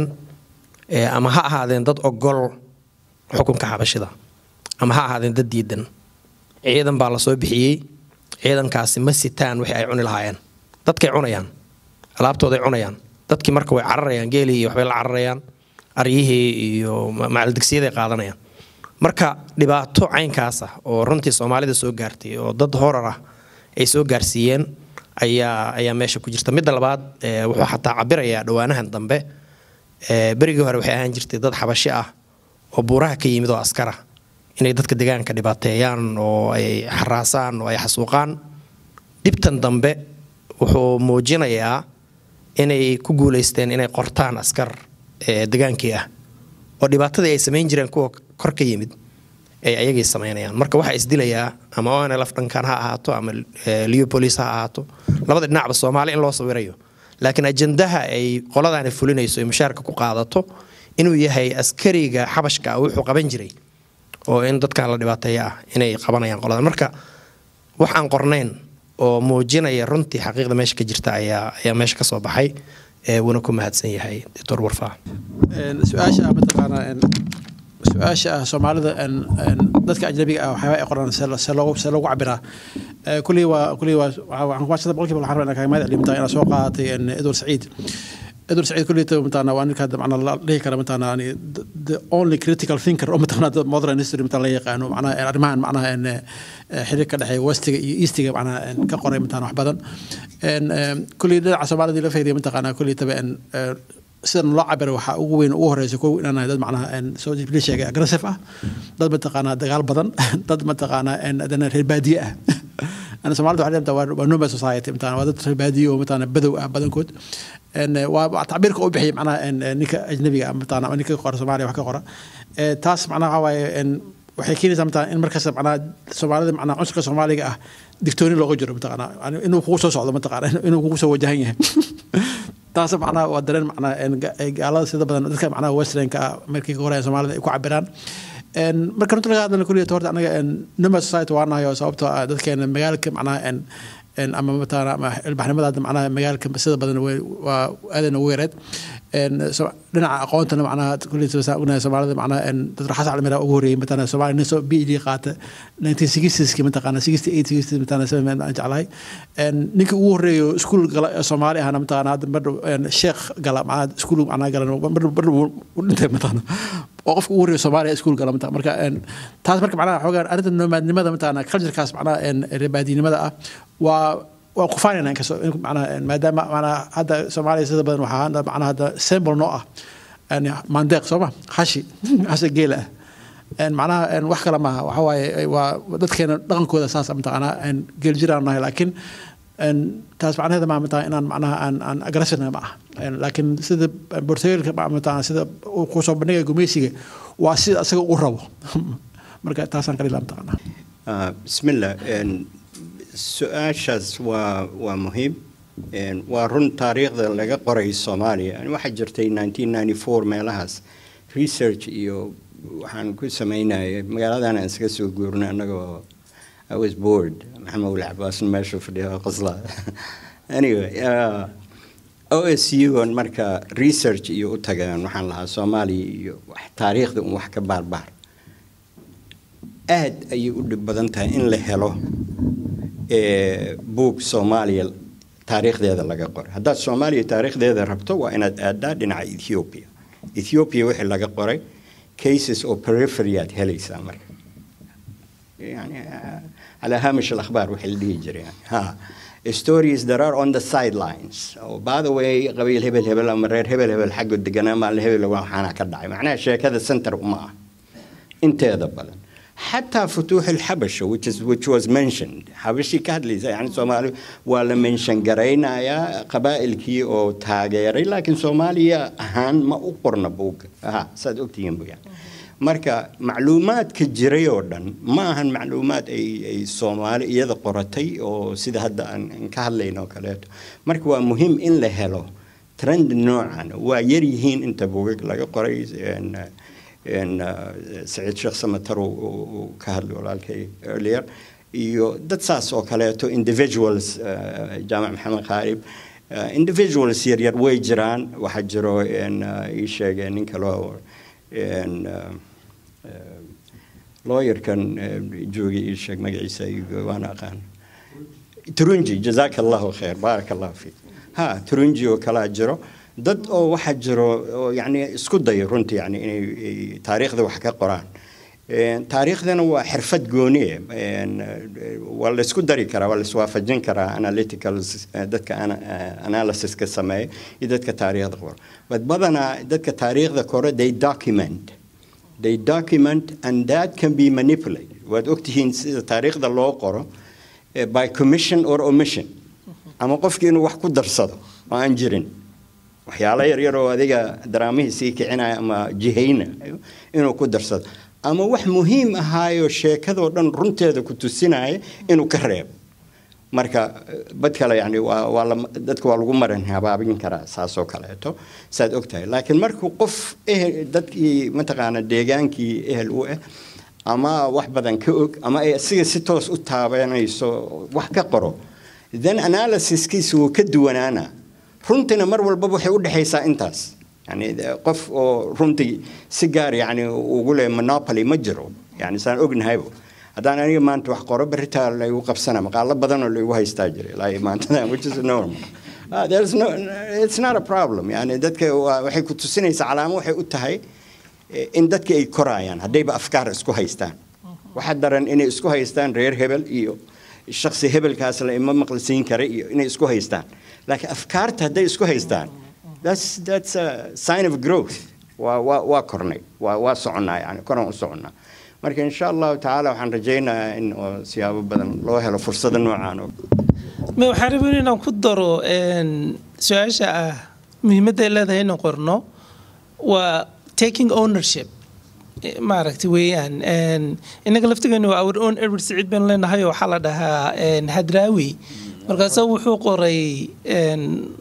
ee ama ha ahaadeen dad ogol xukunka xabashida ama ha ahaadeen dad diidan ciidan baa la soo bixiyay ciidankaasi ma sitaan wixii ay cuni lahaayeen dadkay cunayaan alaabtooday cunayaan dadkii marka way cararayaan geelii iyo waxbay la cararayaan aryihii iyo macaldigsiyaday qaadanayaan marka dhibaato caynkaas ah oo runtii Soomaalida soo gaartay oo dad horor ah ay soo gaarsiiyeen ayaa ayaa meesha ku jirta mid labaad wuxuu xataa cabirayaa dhawaanahan dambe ee berigii hore waxay ahaan jirtay dad xabashi ah oo buuraha ka yimid oo askar ah inay dadka deegaanka dhibaateeyaan oo ay xaraasaan oo ay xasuuqaan dibtan dambe wuxuu muujinayaa inay ku guuleysteen inay qortaan askar ee deegaankii ah oo dhibaatadii ay sameyn jireen kuwa kor ka yimid ay ayagii sameynayaan marka waxa isdilayaa ama oo aan lafdhankan ha ahaato ama Leopolis ha ahaato labada dhinacba Soomaali in loo sawirayo laakiin ajandaha ay qoladaan fulinayso ee mushaarka ku qaadato inuu yahay askariga xabashka wuxuu qaban jiray oo in dadka la dhibaateeyo ah inay qabanayaan qolada marka wax aan qornayn oo muujinaya runtii xaqiiqda meesha ka jirta ayaa ayaa meesha ka soo baxay ee wana ku mahadsan yahay Doctor Warfaa een su'aasha ama taqaana een su'aasha Soomaalida een dadka ajnabiga ah waxa ay qoraan si loogu si loogu cabiraa kulli waa kulli waa waxaan ku waasada boqolkiiba waxaan rabaa inaan ka imid inaan soo qaatay een Edward Said Edward Said kulli taa mataana waan ka macna la dhihi kara mataana the only critical thinker oo mataana modern history mataana la yaqaano macna arrimahan macna een xiriirka dhaxay westiga iyo eastiga macna ka qoray mataana wax badan een kulli dhinaca Soomaalida la fayday mataana kulli tabaan sidan loo cabiro waxa ugu weyn ugu horeysa ku inaan dad macna een soo jibli sheegay aggressive ah dad mataana dagaal badan dad mataana een adana reer baadiye ah أنا سمعت واحد أنت ونوبة society مثلاً وادت البادية ومثلاً بدو بدن كود إن وتعبير كأو بحي معناه إن نيك أجنبي مثلاً نيك قارة سومالية وحكي قارة تاس معناه هو إن وحكيني مثلاً إن مركز معناه سومالية معناه عنصر سومالية دكتورين لغة جرب مثلاً يعني إنه خوصة صعدة مثلاً إنه خوصة وجهية تاس معناه ودرن معناه إن على سيدا بدن ذكر معناه وسترن كأمريكا قارة سومالية يكون عبران إن مركز نطلع هذا الكلية تورد أنا إن نما society وانا يا صوبته ذكر إن مجالك معناه إن إن أما مثلا البحر ماذا معناه مجالك بس هذا بدن وهذا نويرد إن لنا قوانتنا معناه كلية سوالنا سوالنا معناه إن ترحص على مراء أوري مثلا سوال الناس بيجي قات nineteen sixties كي مثلا sixty-eight sixty مثلا سوي من أجعله إن نيك أوري سكول قلا سومالي أنا مثلا هذا برضو الشيخ قلا مع سكول أنا قلا برضو برضو مثلا وقف أوري سومالي سكول قلا مثلا مركا إن تاس مركا معناه حاجة أردت إنه لماذا مثلا خرج الكاس معناه إن الربادي لماذا و وقفاني كسو معنا ما دام معنا هذا سومالي سيدا بدن وحنا معنا هذا سيمبل نوع يعني مندق صبا حشي حشي جيلة إن معناها إن وحكي لما وحواي ودتكين دقن كذا أساس أمتى أنا إن جيل جيراننا لكن taas macnaheeda ma mataa inaan macnaha aan aan aggressive ma aha laakiin sida Portugalka ma mataa sida uu ku soo bandhigay gumeysiga waa sida asaga uu rabo marka taasaan kala laabtaa bismillah su'aashaas waa waa muhiim waa run taariikhda laga qoray Soomaaliya waxa jirtay nineteen ninety-four meelahaas research iyo waxaan ku sameynay magaaladan aan iska soo guurnay anagoo I was bored. Mohamed Ould Abbas meesha fadhiya qasla. Anyway, uh, O S U on marka research iyo u tagaan waxaan lahaa Soomaaliya iyo wax taariikhda un wax ka baarbaar. Aad ayay u dhib badan tahay in la helo ee book Soomaaliya taariikhdeeda laga qoray. Haddaad Soomaaliya taariikhdeeda rabto waa inaad aadaa dhinaca Ethiopia. Ethiopia wixii laga qoray cases oo periphery aad helaysaa marka. يعني على هامش الأخبار وحل ديجري يعني ها stories that are on the sidelines أو by the way قبيل هبل هبل أمرير هبل هبل حق الدجنا مع الهبل وحنا كدعي معناه شيء كذا سنتر وما انت هذا بلن حتى فتوح الحبشة which is which was mentioned حبشي كادلي يعني سومالي ولا mention قرينا يا قبائل كي أو تاجري لكن سوماليا هان ما أقرنا بوك ها صدقتين بو يعني marka macluumaadka jiray oo dhan ma ahan macluumaad ay ay Soomaali iyada qoratay oo sida hadda aan ka hadlayno kaleeto marka waa muhiim in la helo trend noocan waa yar yihiin inta buugag laga qoray in in Said Sheikh Samatar oo ka hadlay walaalkay earlier iyo dad saas oo kaleeto individuals Jaamac Maxamed Kharib individuals yar yar way jiraan waxa jiro in ay sheegeen in kale in lawyer kan joogi sheeg magaciisa waana aqaan Turunji jazakallahu khair barakallahu fi ha Turunji oo kala jiro dad oo waxa jiro yani isku day runtii yani inay taariikhda wax ka qoraan taariikhdana waa xirfad gooniye waa la isku dari karaa waa la iswaafajin karaa analytical dadka analysis ka sameeyo iyo dadka taariikhda qoro bad badana dadka taariikhda qoro they document they document and that can be manipulated waad ogtihiin sida taariikhda loo qoro by commission or omission ama qofkii inuu wax ku darsado oo aan jirin waxyaalo yar yar oo adiga daraamihiisii kicinaya ama jihayna inuu ku darsado ama wax muhiim ahaayo sheekadoo dhan runteeda ku tusinaya inuu ka reebo marka bad kale yani waa dadka waa lagu maran habaabin karaa saasoo kaleeto saad ogtahay laakiin markuu qof ehel dadkii mataqaana deegaankii ehel u ah ama wax badan ka og ama ay asiga si toos u taabanayso wax ka qoro then analysis-kiisu wuu ka duwanaana runtina mar walba waxay u dhaxaysaa intaas يعني قف رمتي سيجار يعني وقوله monopoly مجرو يعني سان أجن هايبو هذا أنا ما أنت وحقرب بريتال اللي يوقف سنة مقالة بدن اللي هو يستاجر لا ما أنت which is normal uh, there's no it's not a problem يعني دتك وحي كنت سنة سعلام وحي قلتهاي إن دتك أي كرايان هدي بأفكار إسكو هايستان واحد درن إن إسكو هايستان غير هبل إيو الشخص هبل كاسل إمام مقلسين كري إن إسكو هايستان لكن أفكار تهدي إسكو هايستان that's that's a sign of growth wa wa wa kornay wa wa socona yani koran u socona marka insha Allah taala waxaan rajaynayaa in siyaabo badan loo helo fursado noocan oo ma waxaan rabaa inaan ku daro een su'aasha ah muhiimadda ay leedahay in qorno waa taking ownership maaragtay weeyaan een inaga laftigeenu waa our own Edward Said ben leenahay oo waxa la dhahaa een Hadraawi markaas wuxuu qoray een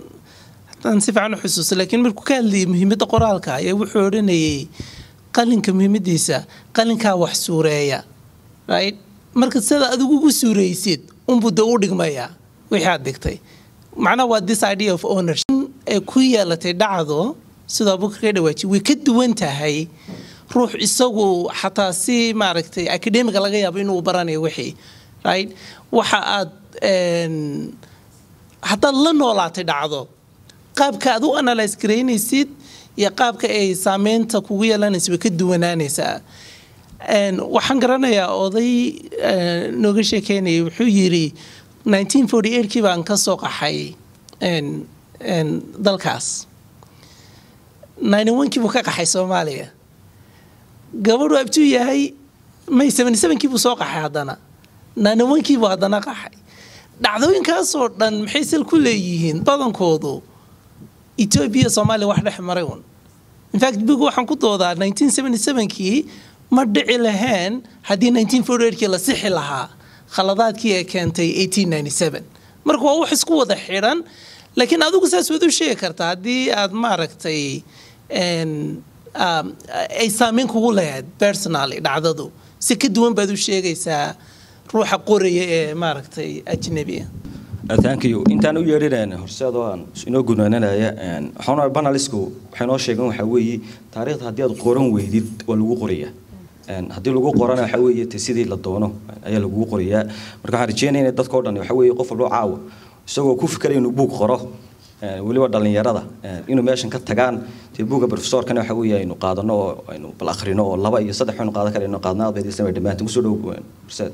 أنا سيف عنه حسوس لكن مركوكان لي مهمة قرالك يا وحورني قالنك مهمة ديسا قالنك وحسورية right مركز هذا أدوجو سوري سيد أم بدور مايا ويحد دكتي معنا what this idea of ownership كويا لتدعذو سيدا بوك كده وجه وكد وانت هاي روح يسووا حتى سي معركتي أكاديميك لغاية بينه وبراني وحي right وحقاد حتى لنا ولا تدعذو qaabka aad u analyze gareynaysid iyo qaabka ay saameynta kugu yeelanayso way ka duwanaanaysaa een waxaan garanayaa oday nooga sheekeynay wuxuu yiri nineteen forty-eight kii baan ka soo qaxay een een dalkaas ninety-one kii buu ka qaxay Soomaaliya gabadhu abtuu yahay May seventy-seven kii buu soo qaxay haddana ninety-one kii buu haddana qaxay dhacdooyinkaasoo dhan maxay sal ku leeyihiin badankoodu Ethiopia Soomaaliya wax dhex maray un in fact bugu waxaan ku doodaa nineteen seventy-seven-kii ma dhici lahayn haddii nineteen forty-eight-kii la sixi lahaa khaladaadkii ay keentay eighteen ninety-seven marka waa wax isku wada xidhan laakiin adigu saas wada u sheegi kartaa haddii aad maaragtay ay saameyn kugu lahayd personally dhacdadu si ka duwan baad u sheegaysaa ruuxa qoraya ee maaragtay ajnabiga thank you intaan u yeerinayna horseed oo aan inoo gunaananaya een waxaan banalisku waxay noo sheegan waxa weeye taariikhda haddii aad qoran weydid waa lagu qoriyaa een haddii lagu qorana waxa weeye sidii la doono ayaa lagu qoriyaa marka waxaan rajeynayaa dadka oo dhan waxa weeye qof walba caawa isagoo ku fikiraya inuu buug qoro waliba dhalinyarada inuu meeshan ka tagaan buugga professorkana waxa weeye aynu qaadano oo aynu bal akhrino oo laba iyo saddex aynu qaadan karayno qaadnaa beedisana dhamaantiin kusoo dhow horseed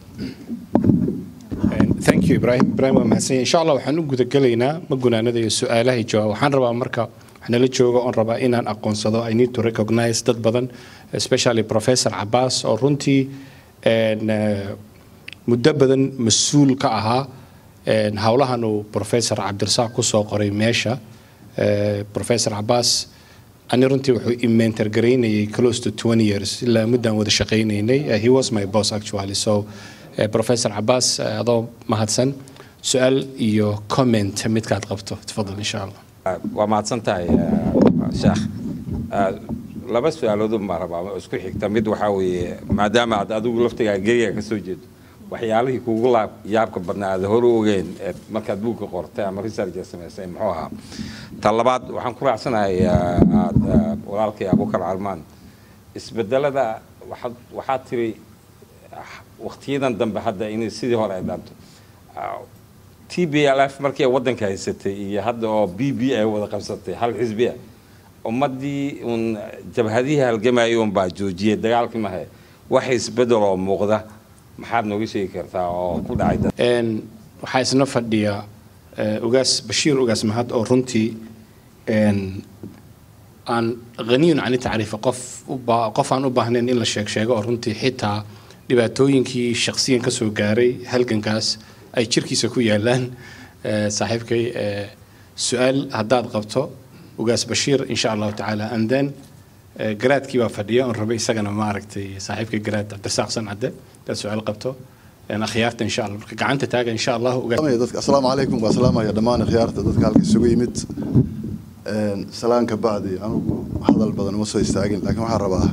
thank you Ibrahim Ibrahim mahadsan insha Allah waxaan u guda galaynaa ma gunaanada iyo su'aalaha jawaab waxaan rabaa marka waxaan la joogo on rabaa inaan aqoonsado I need to recognize dad badan especially Professor Abbas oo runtii een muddo badan mas'uul ka ahaa een hawlahan uu Professor Cabdirasaaq ku soo qoray meesha Professor Abbas ani runtii wuxuu imentor gareynayay close to twenty years ilaa muddan wada shaqeynaynay he was my boss actually so Professor Abbas adoo mahadsan su'aal iyo comment midkaad qabto tafadhal insha Allah waa mahadsan tahay sheekh laba su'aalood ma rabaa isku xigta mid waxa weeye maadaama aad adigu laftiga gariga ka soo jeedo waxyaalihii kugu laab yaabka badnaad hor oogeen markaad buugga qortay ama research samaysay muxuu ahaa talabaad waxaan ku raacsanahay aad walaalkay Abuukar Calmaan isbedelada waxa waxa tiri waqtiyadan dambe hadda in sidii hore ay dhaanto T B L F markii wadanka haysatay iyo hadda oo B B ay wada qabsatay hal xisbiya ummadii un jabhadihi halgamay oo baa joojiyay dagaalkii ma hay wax isbedel oo muuqda maxaad nooga sheegi kartaa oo ku dhacay een waxa isna fadhiya ugaas Bashiir ugaas mahad oo runtii een aan qaniin aan taariif qof qof aan u baahnayn in la sheeg sheego oo runtii xitaa dhibaatooyinkii shakhsiyan ka soo gaaray halgankaas ay jirkiisa ku yaalaan saaxiibkay su'aal haddaad qabto ugaas Bashiir insha Allah taala and then garaadkii baa fadhiya oo rabay isagana ma aragtay saaxiibkay garaad Cabdirasaaq Sancade dad su'aal qabto aan akhyaarta insha Allah marka gacanta taaga insha Allah ugaas dadka assalaamu alaykum wa salaam ya dhamaan akhyaarta dadka halka isugu yimid een salaanka baadi anigu hadal badan ma soo istaagin laakiin waxaan rabaa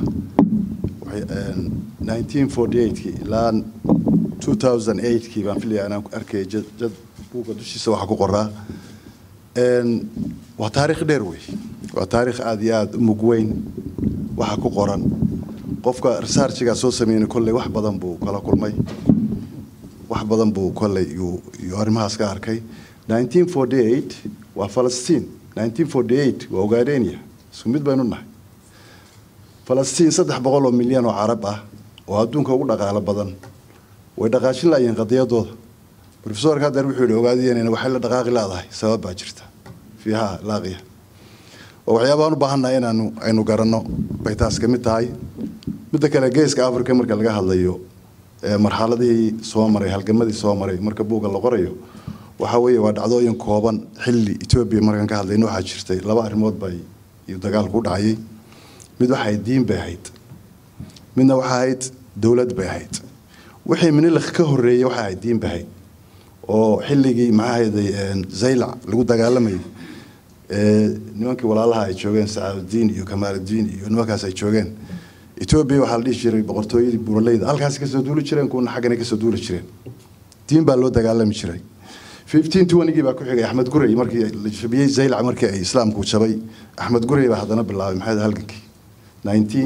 nineteen forty-eight-kii ilaa two thousand eight-kii baan filayaa inaan arkay jad jad buugga dushiisa waxa ku qoraa een waa taariikh dheer wey waa taariikh aad iyo aad mug weyn waxa ku qoran qofka research-ga soo sameeyay kolley wax badan buu kala kulmay wax badan buu kolley iyo arrimahaas ka arkay nineteen forty-eight waa Palestine nineteen forty-eight waa Ogaadeniya isku mid baynu nahay Palestine saddex boqol oo milyan oo Arab ah oo adduunka ugu dhaqaale badan way dhaqaashin laayeen qadiyadooda professor ka dar wuxuu ogaadiyeen in wax la dhaqaaqi laadahay sabab baa jirta fiiha laaqiya oo waxyaabaan u baahanaa inaanu aynu garanno bay taas ka mid tahay mid kale geeska Afrika marka laga hadlayo ee marxaladii soo maray halgamadii soo maray marka buugga la qorayo waxa weeye waa dhacdooyin kooban xilli Ethiopia markan ka hadlayno waxa jirtay laba arrimood bay iyo dagaal ku dhacay mid waxa ay diin bay ahayd midna waxa ahayd dawlad bay ahayd wixii minilakh ka horeeyay waxa ay diin bay ahayd oo xilligii maxaaday Zayla lagu dagaalamay ee nimankii walaalaha ay joogeen Saadudiin iyo Kamaaludiin iyo nimankaas ay joogeen Ethiopia waxa la dhigi jiray boqortooyadii Buuraleyda halkaas ka soo duuli jireen kuwana xaggana ka soo duuli jireen diin baa loo dagaalami jiray fifteen twenty-gii baa ku xigay Axmed Gurey markii la shabiyay Zayla markii ay islaamku jabay Axmed Gurey baa hadana bilaabay maxay halgankii nineteen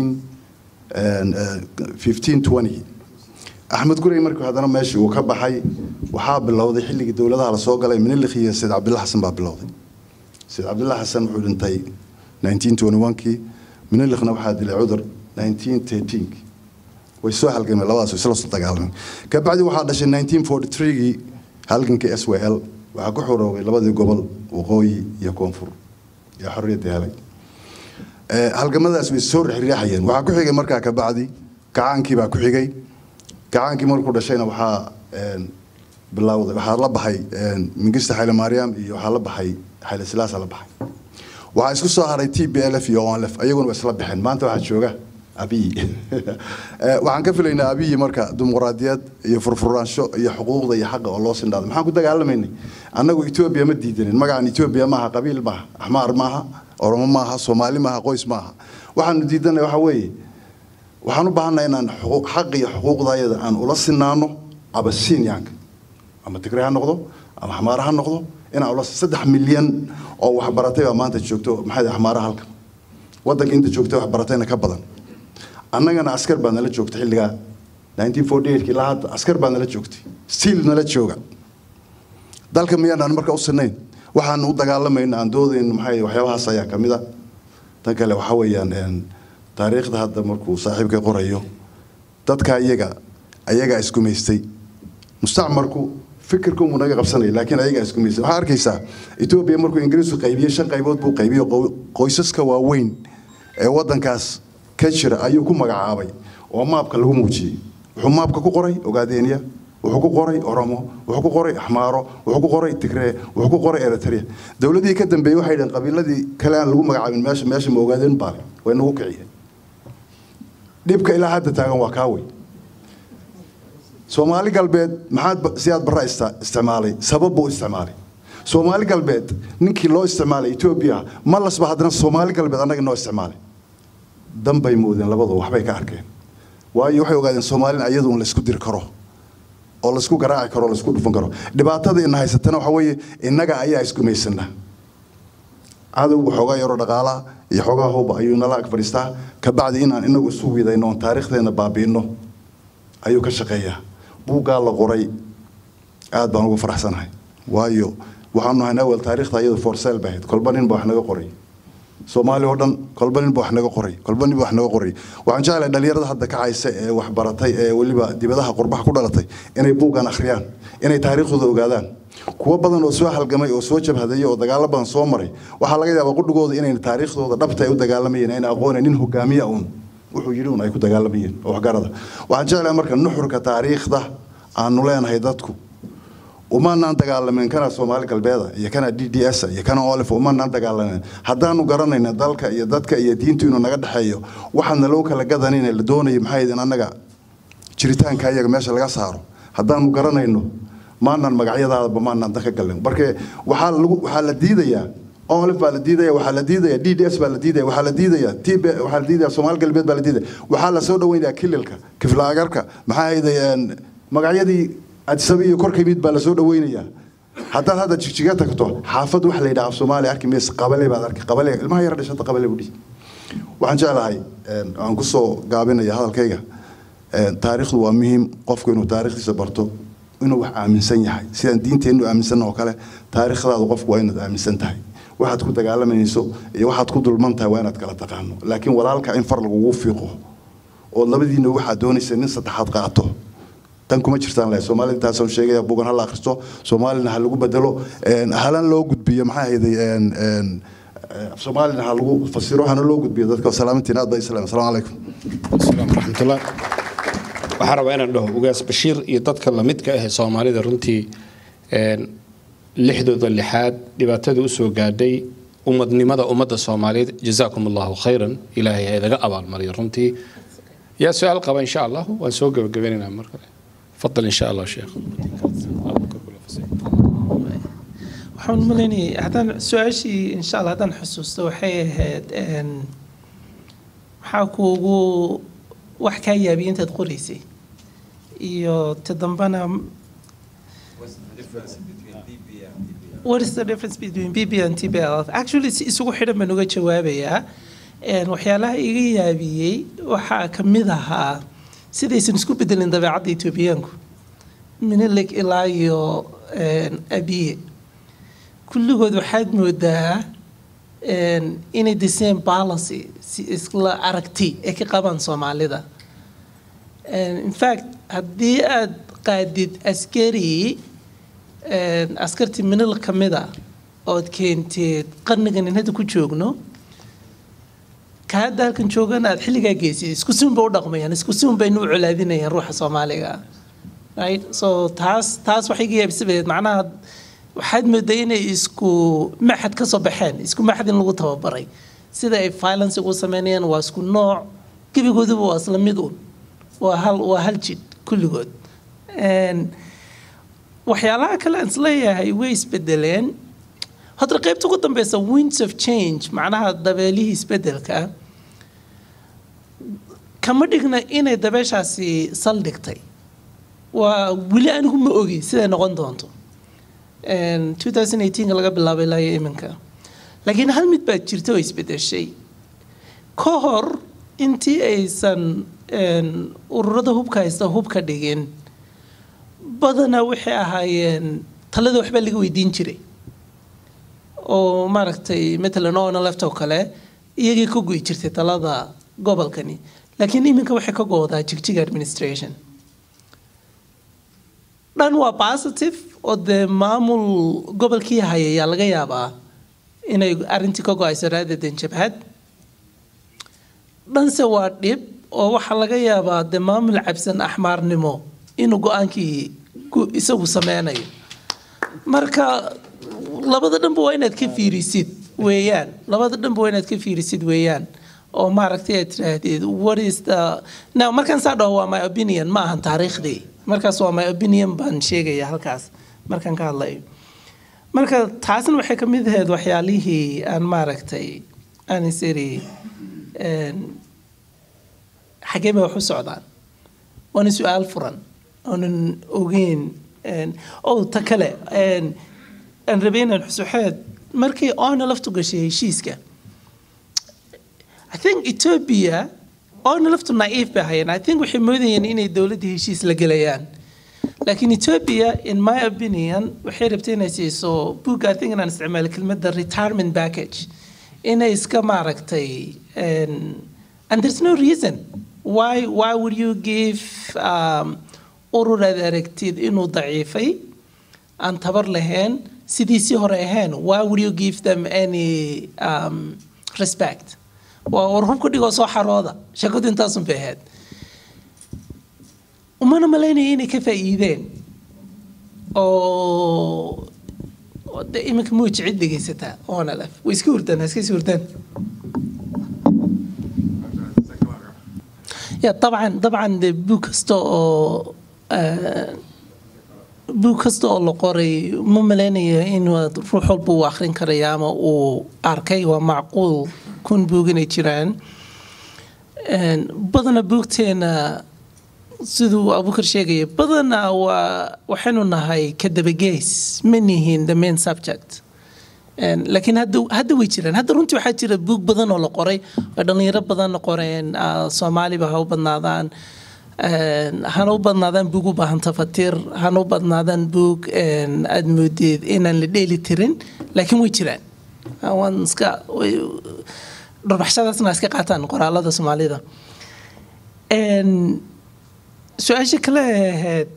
fifteen twenty Axmed Gurey markii hadana meeshii uu ka baxay waxa bilowday xilligii dawladaha la soo galay Minilakh iyo Said Abdullah Xasan baa bilowday Said Abdullah Xasan wuxuu dhintay nineteen twenty-one-kii Minilakhna waxa dilay cudur nineteen thirteen-kii way soo halgamay labadaas isla soo dagaalamay ka bacdi waxa dhashay nineteen forty-three-gii halgankii S W L waxa ku xoroobay labadii gobol waqooyi iyo koonfur iyo xorriyadda helay ee halgamadaas way soo riixayeen waxa ku xigay markaa ka bacdi kacaankii baa ku xigay kacaankii markuu dhashayna waxa een bilowday waxaa la baxay Mingista Haile Mariam iyo waxaa la baxay Haile Selassie la baxay waxaa isku soo haray T B L F iyo O N L F ayaguna isla baxeen maanta waxaa jooga Abiy waxaan ka filaynaa Abiy marka dimuqraadiyad iyo furfuraansho iyo xuquuqda iyo xaqa oo loo sindhaado maxaan ku dagaalamayna annagu Ethiopia ma diidanin magacan Ethiopia maaha qabiil maaha Ahmar maaha Oromo maaha Soomaali maaha qoys maaha waxaan diidanay waxa weeye waxaan u baahanahay inaan xaq iyo xuquuqdayada aan ula sinaano Abasiinyaanka ama Tigray ha noqdo ama Ahmar ha noqdo inaan ula saddex milyan oo wax baratay oo maanta joogto maxay Ahmar halka wadanka inta joogto wax baratayna ka badan annagana askar baan la joogtay xilliga nineteen forty-eight ilaa hadda askar baan la joogtay still nala jooga dalka miyaan marka u sinayn waxaan u dagaalamayna aan doodayn maxay waxyaabahaas ayaa kamid ah tan kale waxa weeyaan taariikhda hadda markuu saaxiibka qorayo dadka iyaga ayaga isku meystay mustacmarku fikirku uu naga qabsanay laakiin ayaga isku meystay waxa arkaysaa Ethiopia markuu Ingiriisku qaybiyay shan qaybood buu qaybiyay qoysaska waaweyn ee wadankaas ka jira ayuu ku magacaabay oo maabka lagu muujiyay wuxuu maabka ku qoray Ogaadeniya wuxuu ku qoray Oromo wuxuu ku qoray Ahmaro wuxuu ku qoray Tigray wuxuu ku qoray Eritrea dawladii ka dambeeyay waxay dheen qabiiladii kale aan lagu magacaabin meesha meesha ma ogaadeen baa way nagu kiciyeen dibka ilaa hadda taagan waa kaaway Soomaali galbeed maxaad siyaad barra isticmaalay sabab buu isticmaalay Soomaali galbeed ninkii loo isticmaalay Ethiopia ma lasba hadana Soomaali galbeed anaga noo isticmaalay dambay moodeen labadu waxbay ka arkeen waayo waxay ogaadeen Soomaaliin ayadu la isku dir karo oo la isku garaaci karo la isku dhufan karo dhibaatada in haysatana waxa weeye inaga ayaa isku meysana aadu waxooga yaro dhaqaala iyo xogaa hoob ayuu nala ag fadhiistaa ka bacdi inaan inagu isu wiidayno taariikhdeena baabiino ayuu ka shaqeeyaa buugaa la qoray aad baan ugu faraxsanahay waayo waxaanu haynaa wal taariikhda iyada for sale baahid kolba nin baa wax naga qoray Soomaali oo dhan kolba nin baa wax naga qoray kolba nin baa wax naga qoray waxaan jeclahay dhalinyarada hadda ka caysa ee wax baratay ee waliba dibadaha qurbaha ku dhalatay inay buugan akhriyaan inay taariikhdooda ogaadaan kuwa badan oo soo halgamay oo soo jabhaday oo dagaal badan soo maray waxa laga yaabaa qudhigooda inay taariikhdooda dhabta ay u dagaalamayeen inay aqoon nin hogaamiye uun wuxuu yiri un ay ku dagaalamayeen oo wax garada waxaan jeclahay marka nuxurka taariikhda aanu leenahay dadku uma naan dagaalamin kana Soomaali galbeeda iyo kana D D S iyo kana O L F uma naan dagaalamin haddaanu garanayna dalka iyo dadka iyo diintu inuu naga dhaxeeyo waxaan loo kala gadanayna la doonayo maxay idin anaga jiritaanka iyaga meesha laga saaro haddaanu garanayno maanan magacyadaada maanan dadka galan marka waxa lagu waxa la diidayaa O L F baa la diidaya waxa la diidaya D D S baa la diidaya waxa la diidaya T B waxa la diidaya Soomaali galbeed baa la diidaya waxa la soo dhaweynayaa kililka kiflaagarka maxay idin magacyadii adsabiyo korka mid baa la soo dhaweynaya hadda hadda jigjiga tagto xaafad wax la yiraahdo Soomaali arki mees qabale baad arki qabale ilmaha yar dhashada qabale budhi waxaan jeclahay aan ku soo gaabinaya hadalkayga taariikhdu waa muhiim qofku inuu taariikhdiisa barto inuu wax aaminsan yahay sidaan diinteenu aaminsan oo kale taariikhdaadu qofku waa inaad aaminsan tahay waxaad ku dagaalamayso iyo waxaad ku dulmantahay waa inaad kala taqaano laakiin walaalka in far lagu fiiqo oo labadiina waxa doonaysa in saddexaad qaato tan kuma jirtaan la Soomaaliya taas oo sheegaya buugan hal akhristo Soomaalina hal lagu bedelo een halan loo gudbiyo maxay ahayd een een Soomaalina hal lagu fasiro hana loo gudbiyo dadka salaamantina aad bay salaam assalamu alaykum assalamu rahmatullah waxa rabaa inaan dhaho ugaas Bashiir iyo dadka la midka ah Soomaalida runtii een lixdooda lixaad dhibaatada u soo gaadhay ummadnimada ummadda Soomaaliyeed jazaakumullahu khayran ilaahay ay daga abaal mariyo runtii يا سؤال قبل إن شاء الله وسوق قبلنا مرة تفضل إن شاء الله شيخ waxaan malaynayaa haddaan su-aashii insha allah haddaan xusuusto waxay ahayd maxaa kuugu wax kaa yaabiyay intaad qoraysay iyo ta dambana what is the difference between B B and T B L F actually si isugu xidhan baan uga jawaabayaa waxyaalaha iga yaabiyey waxaa ka mid ahaa sidaysan isku bedelin dabeecadda Etoobiyaanku minilig ilaa iyo Abiy kulligood waxaad moodaa inay the same policy si isla aragti ee ka qabaan Soomaalida in fact haddii aad qaadid askari askarti minilig ka mid ah ood keentid qarnigan in hadda ku joogno kaada halkan joogan aad xilligaa geysay isku siin bay u dhaqmayaan isku siin bay u colaadinayaan ruuxa Soomaaliga right so taas taas waxay gaabsabeed macnaha waxaad moodaa inay isku maxad ka soo baxeen isku maxad in lagu tababaray sida ay violence ugu sameeyeen waa isku nooc gabigooduba waa isla mid uun waa hal waa hal jid kulligood and waxyaalaha kale aan isleeyahay way isbedeleen hadda qaybta ugu dambeysa winds of change macnaha dabeelihii isbedelka kama dhigna inay dabeeshaasi saldhigtay waa weli anigu ma ogi siday noqon doonto twenty eighteen laga bilaabay ilaa iminka laakiin hal mid baa jirta oo isbedeshay ka hor intii aysan ururada hubka haysta hubka dhigin badanaa waxay ahaayeen talada waxbaa laga weydiin jiray oo maaragtay matalan oo left oo kale iyagii ka go'i jirtay talada gobolkani laakiin iminka waxay ka goodaa jigjiga administration dhan waa positive oo dee maamul gobolkii hayayaa laga yaabaa inay arrintii ka go'ayso raadadan jabhad dhanse waa dhib oo waxaa laga yaabaa dee maamul cabsan axmaarnimo inuu go-aankii isagu sameynayo marka labada dhanba waa inaad ka fiirisid weeyaan labada dhanba waa inaad ka fiirisid weeyaan oo maaragtay aad tiraahdid what is the now markaan saa dhaho waa my opinion ma ahan taariikhdii markaas waa my opinion baan sheegaya halkaas markaan ka hadlayo marka taasna waxay ka mid ahayd waxyaalihii aan maaragtay aan isiri xagee bay wax u socdaan waana su-aal furan oonan ogeyn oo ta kale aan rabay inaan xusuxeed markii oona laftu gashay heshiiska I think Ethiopia oona laftu naiif bay hayeen I think waxay moodayeen inay dowladda heshiis la gelayaan laakiin Ethiopia in my opinion waxay rabtay inay siiso book I think inaan isticmaalo kelmadda retirement package inay iska maaragtay and there's no reason why why would you give um, ururada aragtid inuu daciifay aan tabar lahayn sidiisii hore ahayn why would you give them any um, respect waa ururku dhigoo soo xarooda shaqadu intaasun bay ahayd umana malaynaya inay ka faa'iideen oo de iminka muu jicid dhegaysataa oona lef way iska hurdaan ha iska is hurdaan ya طبعا طبعا de book kasta oo book kasta oo la qoray ma malaynaya in ruux walba uu akhrin karaya ama uu arkay waa macquul kun book inay jiraan badana bookteena siduu abubakar sheegaya badana waa waxaynu nahay ka dabageys ma nihiin the main subject laakiin hadda hadda way jiraan hadda runtii waxaa jira buug badan oo la qoray oo dhalinyaro badan la qoreen Soomaaliba ha u badnaadaan hana u badnaadaan buug u baahan tafatir hana u badnaadaan buug aad moodeed inaan la dheeli tirin laakiin way jiraan waan iska dharbashadaasna iska qaataan qoraalada Soomaalida su-aasha kale ahayd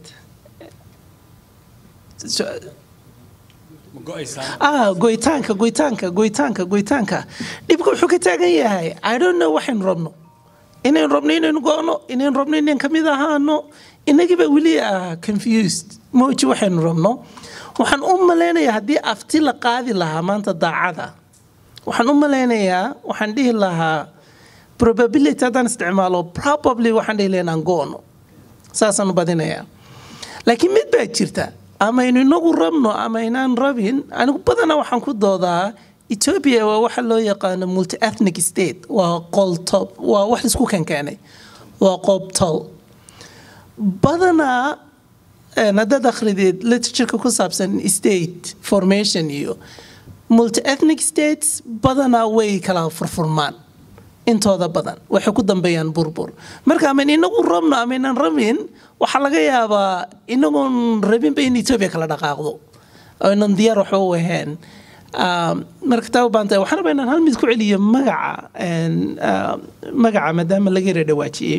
ah go'itaanka go'itaanka go'itaanka go'itaanka dhibka wuxuu ka taagan yahay I don't know waxaan rabno inaan rabno inaan go'no inaan rabno inaan kamid ahaano inagiba weli ah confused mooji waxaan rabno waxaan u maleynayaa haddii afti la qaadi lahaa maanta daacada waxaan u maleynayaa waxaan dhihi lahaa probability haddaan isticmaalo probably waxaan dhihi lahaa inaan go'no saasaan u badinayaa laakiin mid baa jirta ama inuu inagu rabno ama inaan rabin anigu badanaa waxaan ku doodaa Ethiopia waa waxa loo yaqaano multi ethnic state waa qoltob waa wax isku kankeenay waa qobtol badanaa haddaad akhrideed literature ku saabsan state formation iyo multi ethnic states badanaa way kala furfurmaan intooda badan waxay ku dambeeyaan burbur marka ama inagu rabno ama inaan rabin waxa laga yaabaa inagoon rabinba in Ethiopia kala dhaqaaqdo oo inaan diyaar wax u ahayn marka taa u baantay waxaan rabaa inaan hal mid ku celiyo magaca magaca maadaama laga yara dhawaajiyey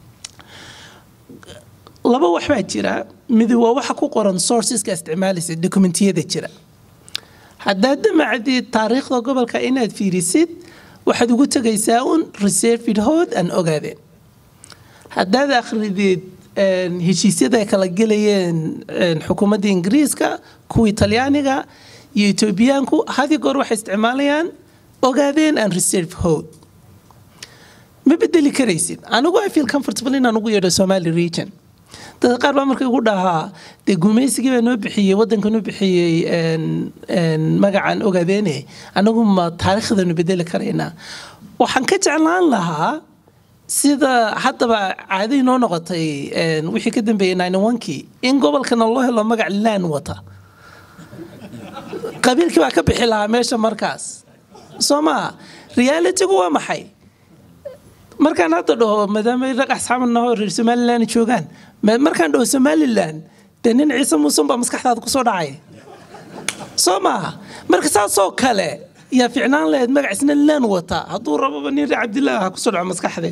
laba wax baa jira mid waa waxa ku qoran sourceska isticmaalaysa dokumentiyada jira haddaad damacdid taariikhda gobolka inaad fiirisid waxaad ugu tagaysaa un reserved hood aan ogaadeen haddaad akhridid heshiisyada ay kala gelayeen xukuumadda ingiriiska kuwii talyaaniga iyo etoobiyaanku hadi goor waxay isticmaalayaan ogaadeen aan reserve hold ma bedeli karaysid anigu I feel comfortable inaan ugu yeedho Somali region dadka qaar baa markay ugu dhahaa dee gumaysigii baa noo bixiyey waddanka noo bixiyey magacan ogaadeene anagu ma taariikhdanu bedeli karaynaa waxaan ka jeclaan lahaa sida haddaba caadi noo noqotay wixii ka dambeeyay ninety-one-kii in gobolkana loo helo magac laan wata qabiilkii baa ka bixi lahaa meesha markaas soo maa realitygu waa maxay markaan hadda dhaho maadaama rag asxaabna oo reer Somaliland joogaan markaan dhaho Somaliland dee nin Ciise Muuse baa maskaxdaada ku soo dhacay soo maaha marka saasoo kale yaa fiicnaan lahayd magaciisna laan wata hadduu rabo nin Cabdillah ha ku soo dhaco maskaxdee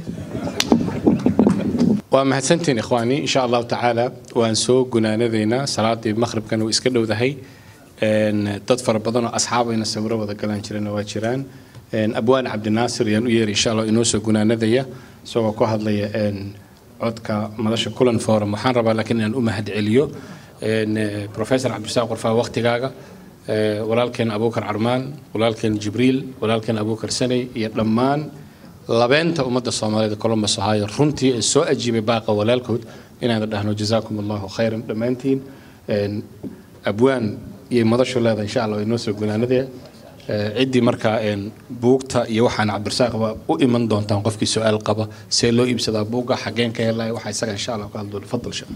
waa mahadsantiin ikhwaani insha Allah taala waan soo gunaanadayna salaadii maghribkan oo iska dhowdahay een dad fara badan oo asxaabayna sawiro wada galaan jireen waa jiraan abwaan cabdinaasir yaan u yeeri insha Allah inoo soo gunaanadaya soo ku hadlaya een codka madasha kulan forum waxaan rabaa laakiin inaan u mahad celiyo een professor Cabdirasaaq Warfaa waqtigaaga walaalkeen Abuukar Carmaan walaalkeen Jibriil walaalkeen Abuukar Sanay iyo dhammaan labeenta ummadda Soomaaliyeed Columbus Ohio runtii soo ajiibay baaqa walaalkood inaan dhahno jazaakum Allahu khayran dhamaantiin een abwaan iyo madasha leeda insha Allah inoo soo gunaanadaya عدي مركا إن بوقتا يوحنا عبد الرزاق وإيمان دونتان قف كي سؤال قبا سيلو إبسدا بوقا حقين كيلا وحي سجى إن شاء الله قال دول فضل شاء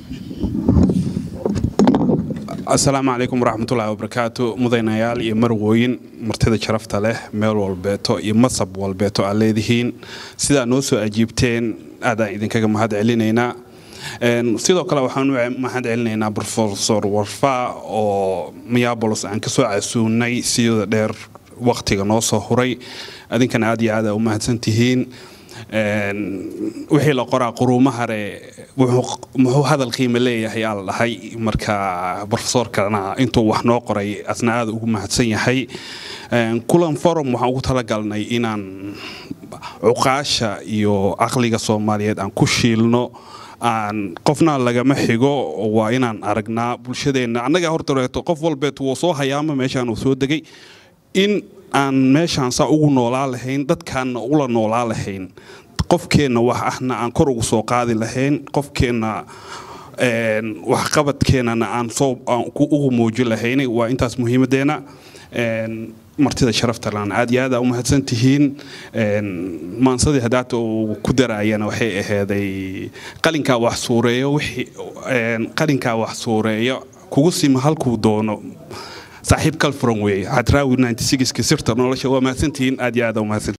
السلام عليكم ورحمة الله وبركاته مدينيال يمروين مرتدى شرفت له ميل والبيتو يمصب والبيتو عليهين سيدا نوسو أجيبتين هذا إذا كان مهد علينا sidoo kale waxaan u mahad celinaynaa professor Warfaa oo Minneapolis aan ka soo casuunay sida dheer waqtiga noo soo huray adinkan aad iyo aad u mahadsantihiin een wixii la qoraa quruumaha hore wuxuu hadal qiimo leeyahay aan lahay marka professorkana intuu wax noo qoray asna aad ugu mahadsan yahay een kulan forum waxaan ugu talagalnay inaan uqaasha iyo aqliga Soomaaliyeed aan ku shiilno aan qofna lagama xigo waa inaan aragnaa bulshadeena anaga horta reeto qof walba uu soo hayaama meeshaan uu soo degay in aan meeshaan saa ugu noolaa lahayn dadkaan ula noolaa lahayn qofkeena wax ahna aan kor ugu soo qaadi lahayn qofkeena een wax qabadkeena aan soo ugu muujin lahayn waa intaas muhiimadeena een martida sharafta laan aad iyo aad u mahadsantihiin een maansadii hadaata uu ku daraayana waxay aheeday qalinka wax suureeyo wixii een qalinka wax suureeyo kugu sima halku doono saaxiib kal furan weey hadraawi ninety-six ka sirta nolosha waa mahadsantihiin aad iyo aad u mahadsan